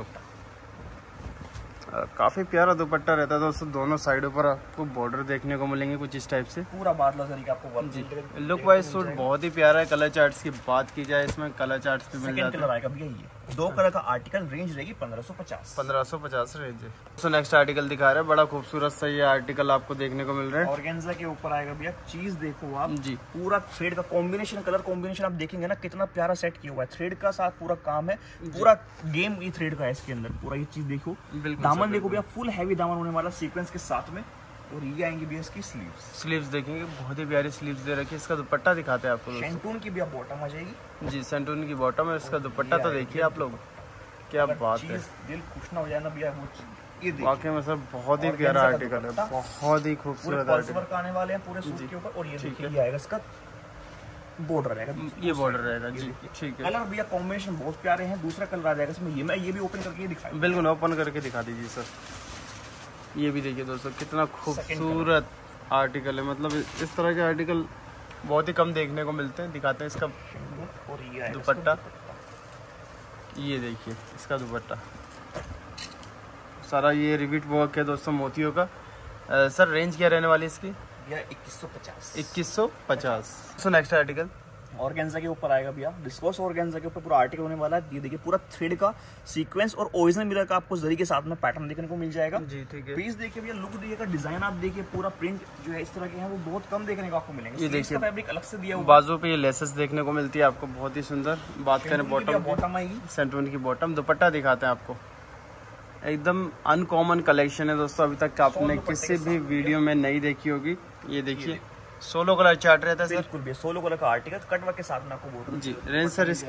काफी प्यारा दुपट्टा रहता है दोस्तों। दोनों साइडों पर आपको बॉर्डर देखने को मिलेंगे कुछ इस टाइप से, पूरा बादला जरी का आपको वर्क जी। लुक वाइज सूट बहुत ही प्यारा है। कलर चार्ट्स की बात की जाए, इसमें कलर चार्ट्स भी मिल जाते हैं। कलर आएगा भैया ये 2 कलर का आर्टिकल, रेंज रहेगी 1550। 1550 रेंज है। तो नेक्स्ट आर्टिकल दिखा रहे हैं, बड़ा खूबसूरत सा ये आर्टिकल आपको देखने को मिल रहा है। ऑर्गेन्जा के ऊपर आएगा भैया, चीज देखो आप जी, पूरा थ्रेड का कॉम्बिनेशन, कलर कॉम्बिनेशन आप देखेंगे ना कितना प्यारा सेट किया हुआ है। थ्रेड का साथ पूरा काम है, पूरा गेम ये थ्रेड का है इसके अंदर। पूरा ये चीज देखो, दामन देखो भैया, फुल हैवी दामन होने वाला सीक्वेंस के साथ में। और ये आएंगे भैया इसकी स्लीव्स देखेंगे, बहुत ही प्यारी स्लीव्स दे रखी है। इसका दुपट्टा दिखाते हैं आपको। शेंटून की भी आप बॉटम आ जाएगी जी, शेंटून की बॉटम है। इसका दुपट्टा तो देखिए आप लोग, क्या बात है, दिल खुश ना हो जाए ना भैया। ये वाकई में सर बहुत ही प्यारा आर्टिकल है, बहुत ही खूबसूरत आर्टिकल आने वाले हैं पूरे सूट के ऊपर। और ये देखिए ये आएगा इसका बॉर्डर रहेगा, ये बॉर्डर रहेगा जी, ठीक है। कलर भैया कॉम्बिनेशन बहुत प्यारे हैं। दूसरा कलर आ जाएगा इसमें, ये मैं ये भी ओपन करके दिखाऊं, बिल्कुल ओपन करके दिखा दीजिए सर। ये भी देखिए दोस्तों कितना खूबसूरत आर्टिकल है। मतलब इस तरह के आर्टिकल बहुत ही कम देखने को मिलते हैं। दिखाते हैं इसका और ये दुपट्टा, ये देखिए इसका दुपट्टा सारा ये रिविट वर्क है दोस्तों, मोतियों का। सर रेंज क्या रहने वाली इसकी? 2150। 2150। सो नेक्स्ट आर्टिकल ऑर्गेन्जा के ऊपर आएगा भैया, डिस्कोस ऑर्गेन्जा के ऊपर पूरा आर्टिकल होने वाला है। ये देखिए पूरा थ्रेड का सीक्वेंस और ओरिजिनल मिरर का आपको जरी के साथ में पैटर्न देखने को मिल जाएगा जी, ठीक है। पीस देखिए भैया, लुक देखिएगा, डिजाइन आप देखिए, पूरा प्रिंट जो है इस तरह के हैं वो बहुत कम देखने को आपको मिलेंगे। ये देखिए फैब्रिक अलग से दिया हुआ, बाजू पे ये लेसेस देखने को मिलती है आपको, बहुत ही सुंदर। बात करें बॉटम आएगी, शेंटून की बॉटम। दुपट्टा दिखाते हैं आपको, एकदम अनकॉमन कलेक्शन है दोस्तों, अभी तक आपने किसी भी वीडियो में नहीं देखी होगी। ये देखिए 16 कलर चार्ट रहता है सर, बिल्कुल भी 16 कलर का आर्टिकल कट वर्क के साथ में आपको बोल जी। रेंज सर इसकी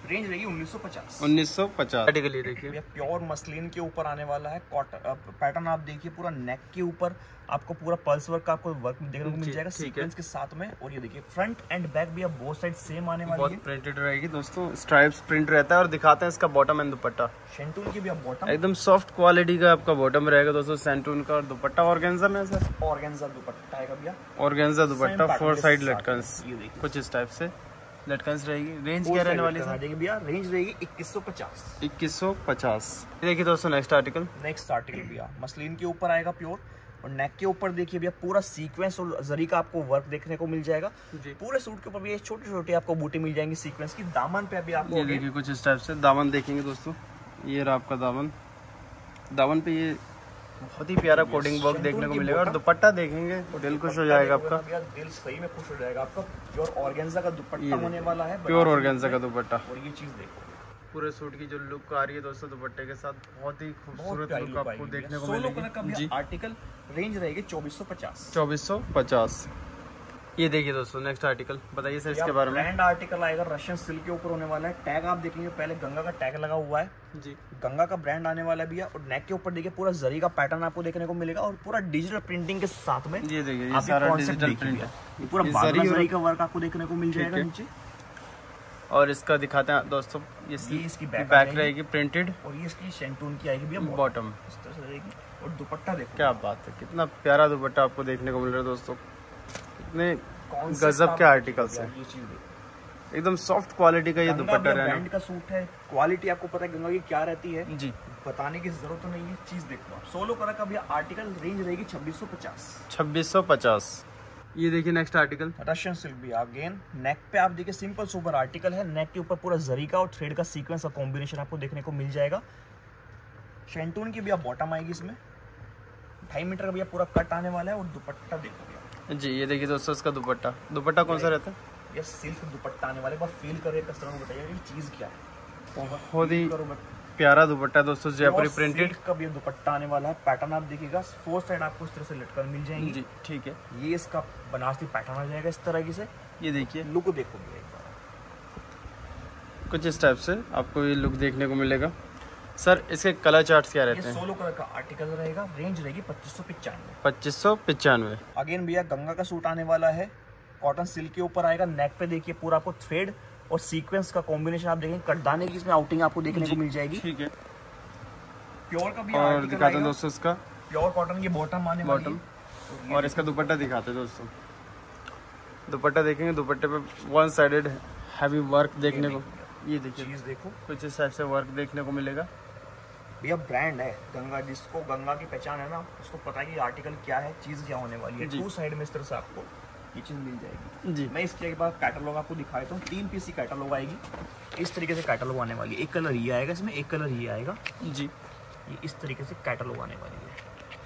रेंज रहेगी 1950। 1950 आर्टिकल। ये देखिए प्योर मसलिन के ऊपर आने वाला है। कॉटन पैटर्न आप देखिए, पूरा नेक के ऊपर आपको पूरा पल्स वर्क का आपको वर्क देखने को मिल जाएगा सीक्वेंस के साथ में। और ये देखिए फ्रंट एंड बैक भी अब बोथ साइड सेम आने वाली है। प्रिंटेड रहेगी दोस्तों, स्ट्राइप्स प्रिंट रहता है। और दिखाते हैं इसका बॉटम एंड दुपट्टा। शेंटून की भी अब बॉटम एकदम सॉफ्ट क्वालिटी का आपका बॉटम रहेगा दोस्तों शेंटून का। और दुपट्टा ऑर्गेन्जा में सर, ऑर्गेन्जा दुपट्टा आएगा भैया। ऑर्गेन्जा दुपट्टा, 4 साइड लटकन्स कुछ इस टाइप से लटकन्स रहेगी। रेंज क्या रहने वाली है भैया? रेंज रहेगी 2150। 2150। देखिए दोस्तों नेक्स्ट आर्टिकल भैया मसलिन के ऊपर आएगा प्योर। और नेक के ऊपर देखिए भैया पूरा सीक्वेंस और जरी का आपको वर्क देखने को मिल जाएगा। पूरे सूट के ऊपर भी छोटी छोटी आपको बूटी मिल जाएंगी सीक्वेंस की। दामन पे अभी आपको ये देखिए कुछ इस टाइप से दामन देखेंगे दोस्तों। ये रहा आपका दामन। दामन पे ये बहुत ही प्यारा कोडिंग वर्क देखने को मिलेगा। और दुपट्टा देखेंगे दिल खुश हो जाएगा आपका। दिल सही में खुश हो जाएगा आपका। प्योर ऑर्गेन्जा का दुपट्टा होने वाला है। प्योर ऑर्गेन्जा का दुपट्टा। और ये चीज देखो, पूरे सूट की जो लुक आ रही है दोस्तों दुपट्टे के साथ, बहुत ही खूबसूरत लुक आपको देखने को मिलेगी। आर्टिकल रेंज रहेगी 2450। 2450। ये देखिए दोस्तों नेक्स्ट आर्टिकल, बताइए सर इसके बारे में। ब्रांड आर्टिकल आएगा, रशियन सिल्क के ऊपर होने वाला है। टैग आप देखेंगे, पहले गंगा का टैग लगा हुआ है जी। गंगा का ब्रांड आने वाला भी है। और नेक के ऊपर देखिए पूरा जरी का पैटर्न आपको देखने को मिलेगा। और पूरा डिजिटल प्रिंटिंग के साथ में ये देखिए ये सारा डिजिटल प्रिंट है। ये पूरा बागला जरी का वर्क आपको देखने को मिल जाएगा नीचे। और इसका दिखाते हैं दोस्तों, ये इसकी बैक रहेगी प्रिंटेड। और ये इसकी शेंटून की आएगी भैया बॉटम इस तरह से रहेगी। और दुपट्टा देखो, क्या बात है, कितना प्यारा दुपट्टा आपको देखने को मिल रहा है दोस्तों। कितने गजब के आर्टिकल्स हैं। ये चीज एकदम सॉफ्ट क्वालिटी का ये दुपट्टा है। ब्रांड का सूट है, क्वालिटी आपको पता है गंगा की क्या रहती है जी, बताने की जरूरत तो नहीं है। चीज देखो आप, 16 कलर का भैया आर्टिकल रेंज रहेगी 2650। 2650। ये देखिए नेक्स्ट आर्टिकल रशियन सिल्क भी अगेन। नेक पे आप देखिए सिंपल सोबर आर्टिकल है। नेक के ऊपर पूरा जरी का और थ्रेड का सीक्वेंस का कॉम्बिनेशन आपको देखने को मिल जाएगा। शेंटून की भी आप बॉटम आएगी इसमें। 2.5 मीटर का भी पूरा कट आने वाला है। और दुपट्टा देखो भैया जी। ये देखिए दोस्तों इसका दुपट्टा, दुपट्टा कौन सा रहता है? ये सिल्क दुपट्टा आने वाले। फील करे कस्टमर को, बताइए ये चीज क्या है। बहुत ही प्यारा दुपट्टा दोस्तों, जयपुरी प्रिंटेड का भी दुपट्टा आने वाला है। पैटर्न आप देखिएगा, 4 साइड आपको इस तरह से लटकन मिल जाएंगी जी। ठीक है, ये इसका बनारसी पैटर्न आ जाएगा इस तरह से। ये देखिए लुक देखो एक बार, कुछ इस टाइप से आपको ये लुक देखने को मिलेगा। सर इसके कलर चार्ट्स क्या रहते हैं? 16 कलर का आर्टिकल रहेगा। रेंज रहेगी 2595। 2595। अगेन भैया गंगा का सूट आने वाला है। कॉटन सिल्क के ऊपर आएगा। नेक पे देखिए पूरा आपको थ्रेड और सीक्वेंस का कॉम्बिनेशन आप देखेंगे। कटदाने की इसमें आउटिंग आपको देखने को मिल जाएगी। ठीक है, प्योर का भी और दिखाते हैं दोस्तों इसका प्योर कॉटन की बॉटम आने वाली है। और इसका दुपट्टा दिखाते हैं दोस्तों। दुपट्टा देखेंगे, दुपट्टे पे 1 साइडेड हैवी वर्क देखने को, ये देखिए चीज देखो, कुछ इस टाइप से वर्क देखने को मिलेगा। भैया ब्रांड है गंगा, जिसको गंगा की पहचान है ना, उसको पता है कि आर्टिकल क्या है, चीज क्या होने वाली है। 2 साइड में इस तरह से आपको ये चीज मिल जाएगी जी। मैं इसके बाद कैटलॉग आपको दिखा देता हूँ। 3 पीस की कैटलॉग आएगी इस तरीके से। कैटलॉग आने वाली है। एक कलर ये आएगा इसमें, एक कलर ये आएगा जी। ये इस तरीके से कैटलॉग आने वाली है।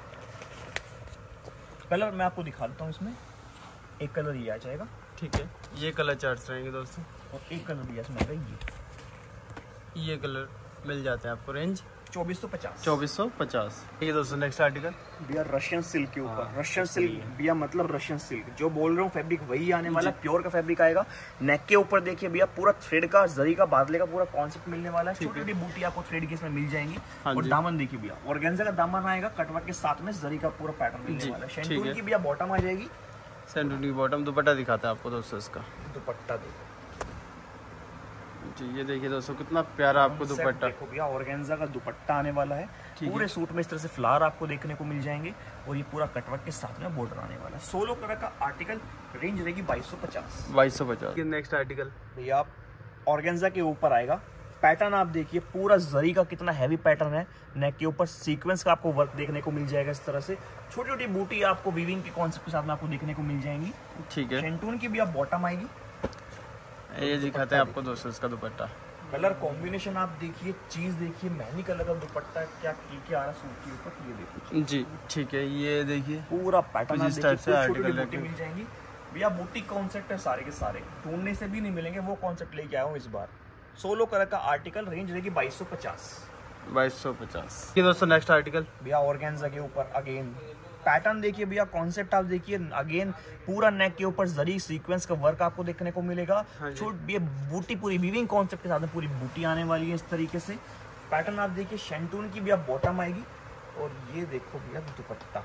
कलर मैं आपको दिखा देता हूँ इसमें। एक कलर ये आ जाएगा, ठीक है, ये कलर चार्ट्स रहेंगे दोस्तों। और एक कलर भी इसमें आएगा ये कलर मिल जाते हैं आपको। रेंज 2450। 2450। ये दोस्तों नेक्स्ट आर्टिकल भैया रशियन सिल्क के ऊपर। रशियन सिल्क भैया मतलब रशियन सिल्क जो बोल रहा हूँ, फैब्रिक वही आने वाला। प्योर का फैब्रिक आएगा। नेक के ऊपर देखिए भैया पूरा थ्रेड का, जरी का, बादले का पूरा कॉन्सेप्ट मिलने वाला है। छोटी छोटी बूटी आपको थ्रेड की इसमें मिल जाएंगी। और दामन देखिए भैया ऑर्गेन्जा का दामन आएगा। कटवर्क के साथ में जरी का पूरा पैटर्न मिलने वाला है। शेंटून की भैया बॉटम आ जाएगी। शेंटून की बॉटम। दुपट्टा दिखाते हैं आपको दोस्तों इसका। दुपट्टा देखो जी। ये देखिए दोस्तों कितना प्यारा आपको दुपट्टा। देखो भैया ऑर्गेन्जा का दुपट्टा आने वाला है। पूरे सूट में इस तरह से फ्लावर आपको देखने को मिल जाएंगे। और ये पूरा कटवर्क के साथ में बॉर्डर आने वाला है। 16 कलर का आर्टिकल। रेंज रहेगी 2250। 2250। नेक्स्ट आर्टिकल भैया ऑर्गेन्जा के ऊपर आएगा। पैटर्न आप देखिए पूरा जरी का कितना हैवी पैटर्न है। नेक के ऊपर सीक्वेंस का आपको वर्क देखने को मिल जाएगा इस तरह से। छोटी छोटी बूटी आपको वीविंग के कॉन्सेप्ट के साथ में आपको देखने को मिल जाएंगी। ठीक है, शेंटून की भी आप बॉटम आएगी। ये दिखाते हैं आपको दोस्तों इसका दुपट्टा। कलर कॉम्बिनेशन आप देखिए, चीज देखिए, मेहंदी कलर का दुपट्टा क्या आ रहा सूट के ऊपर। ये देखिए जी। ठीक है, ये देखिए पूरा पैटर्न आप देखिए। छोटी बूटी मिल जाएंगी भैया। बूटी कॉन्सेप्ट है सारे के सारे, ढूंढने से भी नहीं मिलेंगे। वो कॉन्सेप्ट लेके आया हूँ इस बार। 16 कलर का आर्टिकल। रेंज रहेगी 2250। 2250। ये दोस्तों नेक्स्ट आर्टिकल भैया ऑर्गेन्जा के ऊपर अगेन पैटर्न देखिए भैया, कॉन्सेप्ट आप देखिए, अगेन पूरा नेक के ऊपर जरी सीक्वेंस का वर्क आपको देखने को मिलेगा। छोट ये बूटी पूरी वीविंग कॉन्सेप्ट के साथ में पूरी बूटी आने वाली है इस तरीके से। पैटर्न आप देखिए, शेंटून की भी आप बॉटम आएगी और ये देखो भैया दुपट्टा,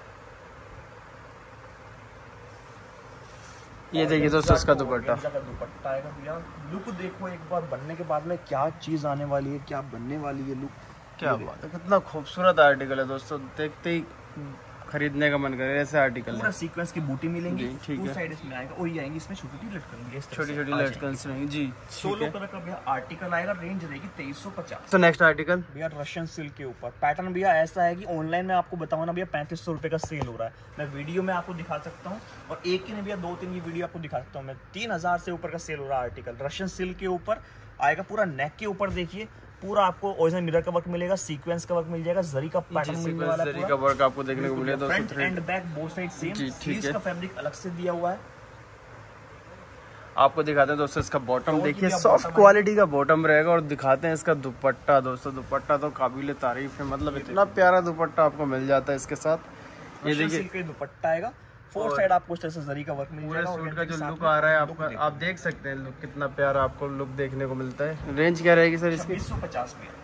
ये देखिए दोस्तों इसका दुपट्टा आएगा भैया। लुक देखो एक बार बनने के बाद में क्या चीज आने वाली है, क्या बनने वाली है लुक, क्या बात है, कितना खूबसूरत आर्टिकल है दोस्तों, देखते ही खरीदने का मन करे ऐसे आर्टिकल। पूरा सीक्वेंस की बूटी मिलेंगी, ठीक है, साइड इसमें आएगा और ये आएंगी इसमें छोटी लटकन, छोटी लटकन रहेंगी जी। 16 कलर का भैया आर्टिकल आएगा, रेंज रहेगी 2350। तो नेक्स्ट आर्टिकल भैया रशियन सिल्क के ऊपर पैटर्न भैया ऐसा है कि ऑनलाइन में आपको बताऊँ ना भैया 3500 रुपए का सेल हो रहा है, मैं वीडियो में आपको दिखा सकता हूँ और एक ही नहीं भैया 2-3 की वीडियो आपको दिखा सकता हूँ मैं। 3000 से ऊपर का सेल हो रहा है आर्टिकल, रशियन सिल्क के ऊपर आएगा। पूरा नेक के ऊपर देखिए, पूरा आपको ओरिजिनल मिरर का वर्क मिलेगा, सीक्वेंस का वर्क मिल जाएगा, जरी का पैटर्न मिलने वाला है, जरी का वर्क आपको देखने को मिलेगा। Front and back both side same, sleeves का फैब्रिक अलग से दिया हुआ है। आपको दिखाते हैं दोस्तों इसका बॉटम देखिए, सॉफ्ट क्वालिटी का बॉटम रहेगा और दिखाते हैं इसका दुपट्टा। दोस्तों दुपट्टा तो काबिल तारीफ है, मतलब इतना प्यारा दुपट्टा आपको मिल जाता है इसके साथ। ये देखिए दुपट्टा आएगा, 4 साइड आपको इस तरह से जरी का वर्क मिल जाएगा। सूट का जो लुक आ रहा है आपका, आप देख सकते हैं लुक कितना प्यारा आपको लुक देखने को मिलता है। रेंज क्या रहेगी सर इसकी? 2650 में,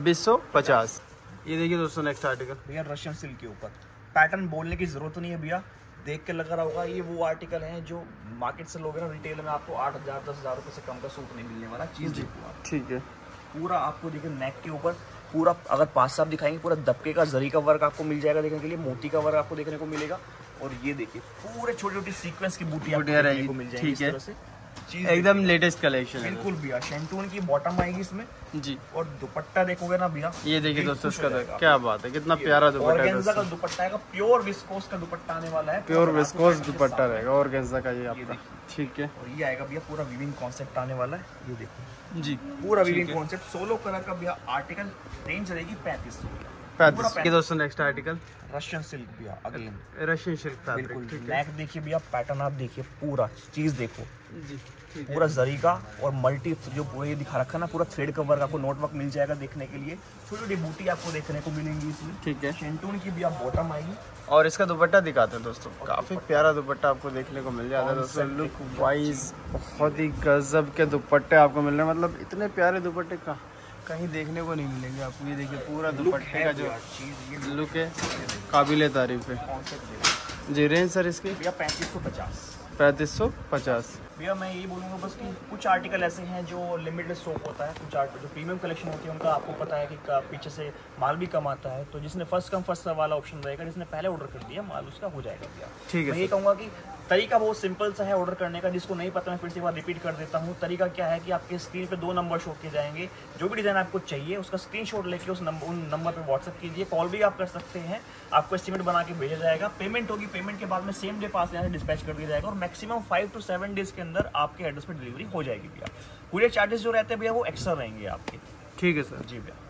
2650। ये देखिए दोस्तों नेक्स्ट आर्टिकल भैया रशियन सिल्क के ऊपर। पैटर्न बोलने की जरूरत नहीं है भैया, देख के लग रहा होगा ये वो आर्टिकल है जो मार्केट से लोगे ना रिटेल में आपको 8000 10,000 रुपए से कम का सूट नहीं मिलने वाला चीज। देखो आप, ठीक है, पूरा आपको देखिए नेक के ऊपर पूरा, अगर पास से आप दिखाएंगे पूरा दबके का जरी का वर्क आपको मिल जाएगा देखने के लिए, मोती का वर्क आपको देखने को मिलेगा। और ये देखिए पूरे छोटी छोटी सीक्वेंस की बूटियां देखने को मिल जाएगी, ठीक है, एकदम लेटेस्ट कलेक्शन है बिल्कुल भैया। शेंटून की बॉटम आएगी इसमें जी, और दुपट्टा देखोगे ना भैया, ये देखिए दोस्तों इसका क्या बात है, कितना प्यारा दुपट्टा है। ऑर्गेन्जा का दुपट्टा आएगा, प्योर विस्कोस का दुपट्टा आने वाला है, प्योर विस्कोस दुपट्टा रहेगा ऑर्गेन्जा का ये आपका, ठीक है। और ये आएगा भैया पूरा वीविंग कॉन्सेप्ट आने वाला है, ये देखो जी, पूरा वीविंग कॉन्सेप्ट। 16 कलर का भैया आर्टिकल, रेंज रहेगी 3500 की। दोस्तों नेक्स्ट आर्टिकल रशियन सिल्क भैया, अगेन रशियन सिल्क फैब्रिक, ठीक है। नेक देखिए भैया, पैटर्न आप देखिए, पूरा चीज देखो जी, पूरा जरी का और मल्टी जो पूरा ये दिखा रखा ना, पूरा थ्रेड का वर्क आपको नोट वर्क मिल जाएगा देखने के लिए, छोटी छोटी बूटी आपको देखने को मिलेंगी इसमें, ठीक है। शेंटून की भी आप बॉटम आएगी और इसका दुपट्टा दिखाते हैं दोस्तों, काफी प्यारा दुपट्टा आपको देखने को मिल जाता है दोस्तों। लुक वाइज बहुत ही गजब के दुपट्टे आपको मिल रहे हैं, मतलब इतने प्यारे दुपट्टे कहीं देखने को नहीं मिलेंगे आपको। ये देखिए पूरा दुपट्टे का जो लुक है काबिल तारीफ है जी। रेंज सर इसकी भैया 3550। 3550 भैया मैं यही बोलूँगा बस कि कुछ आर्टिकल ऐसे हैं जो लिमिटेड स्टॉक होता है, कुछ जो प्रीमियम कलेक्शन होती है उनका आपको पता है कि पीछे से माल भी कम आता है, तो जिसने फर्स्ट कम फर्स्ट वाला ऑप्शन रहेगा, जिसने पहले ऑर्डर कर दिया माल उसका हो जाएगा भैया, ठीक है। मैं ये कहूँगा कि तरीका बहुत सिंपल सा है ऑर्डर करने का, जिसको नहीं पता मैं फिर से बार रिपीट कर देता हूँ। तरीका क्या है कि आपके स्क्रीन पे 2 नंबर शो किए जाएंगे, जो भी डिज़ाइन आपको चाहिए उसका स्क्रीनशॉट लेके उन नंबर पे व्हाट्सअप कीजिए, कॉल भी आप कर सकते हैं, आपको एस्टिमेट बना के भेजा जाएगा, पेमेंट होगी, पेमेंट के बाद में सेम डे पास यहाँ से डिस्पैच कर दिया जाएगा और मैक्सिमम 5 to 7 डेज के अंदर आपके एड्रेस पे डिलीवरी हो जाएगी भैया। पूरे चार्जेस जो रहते हैं भैया वो एक्स्ट्रा रहेंगे आपके, ठीक है सर जी भैया।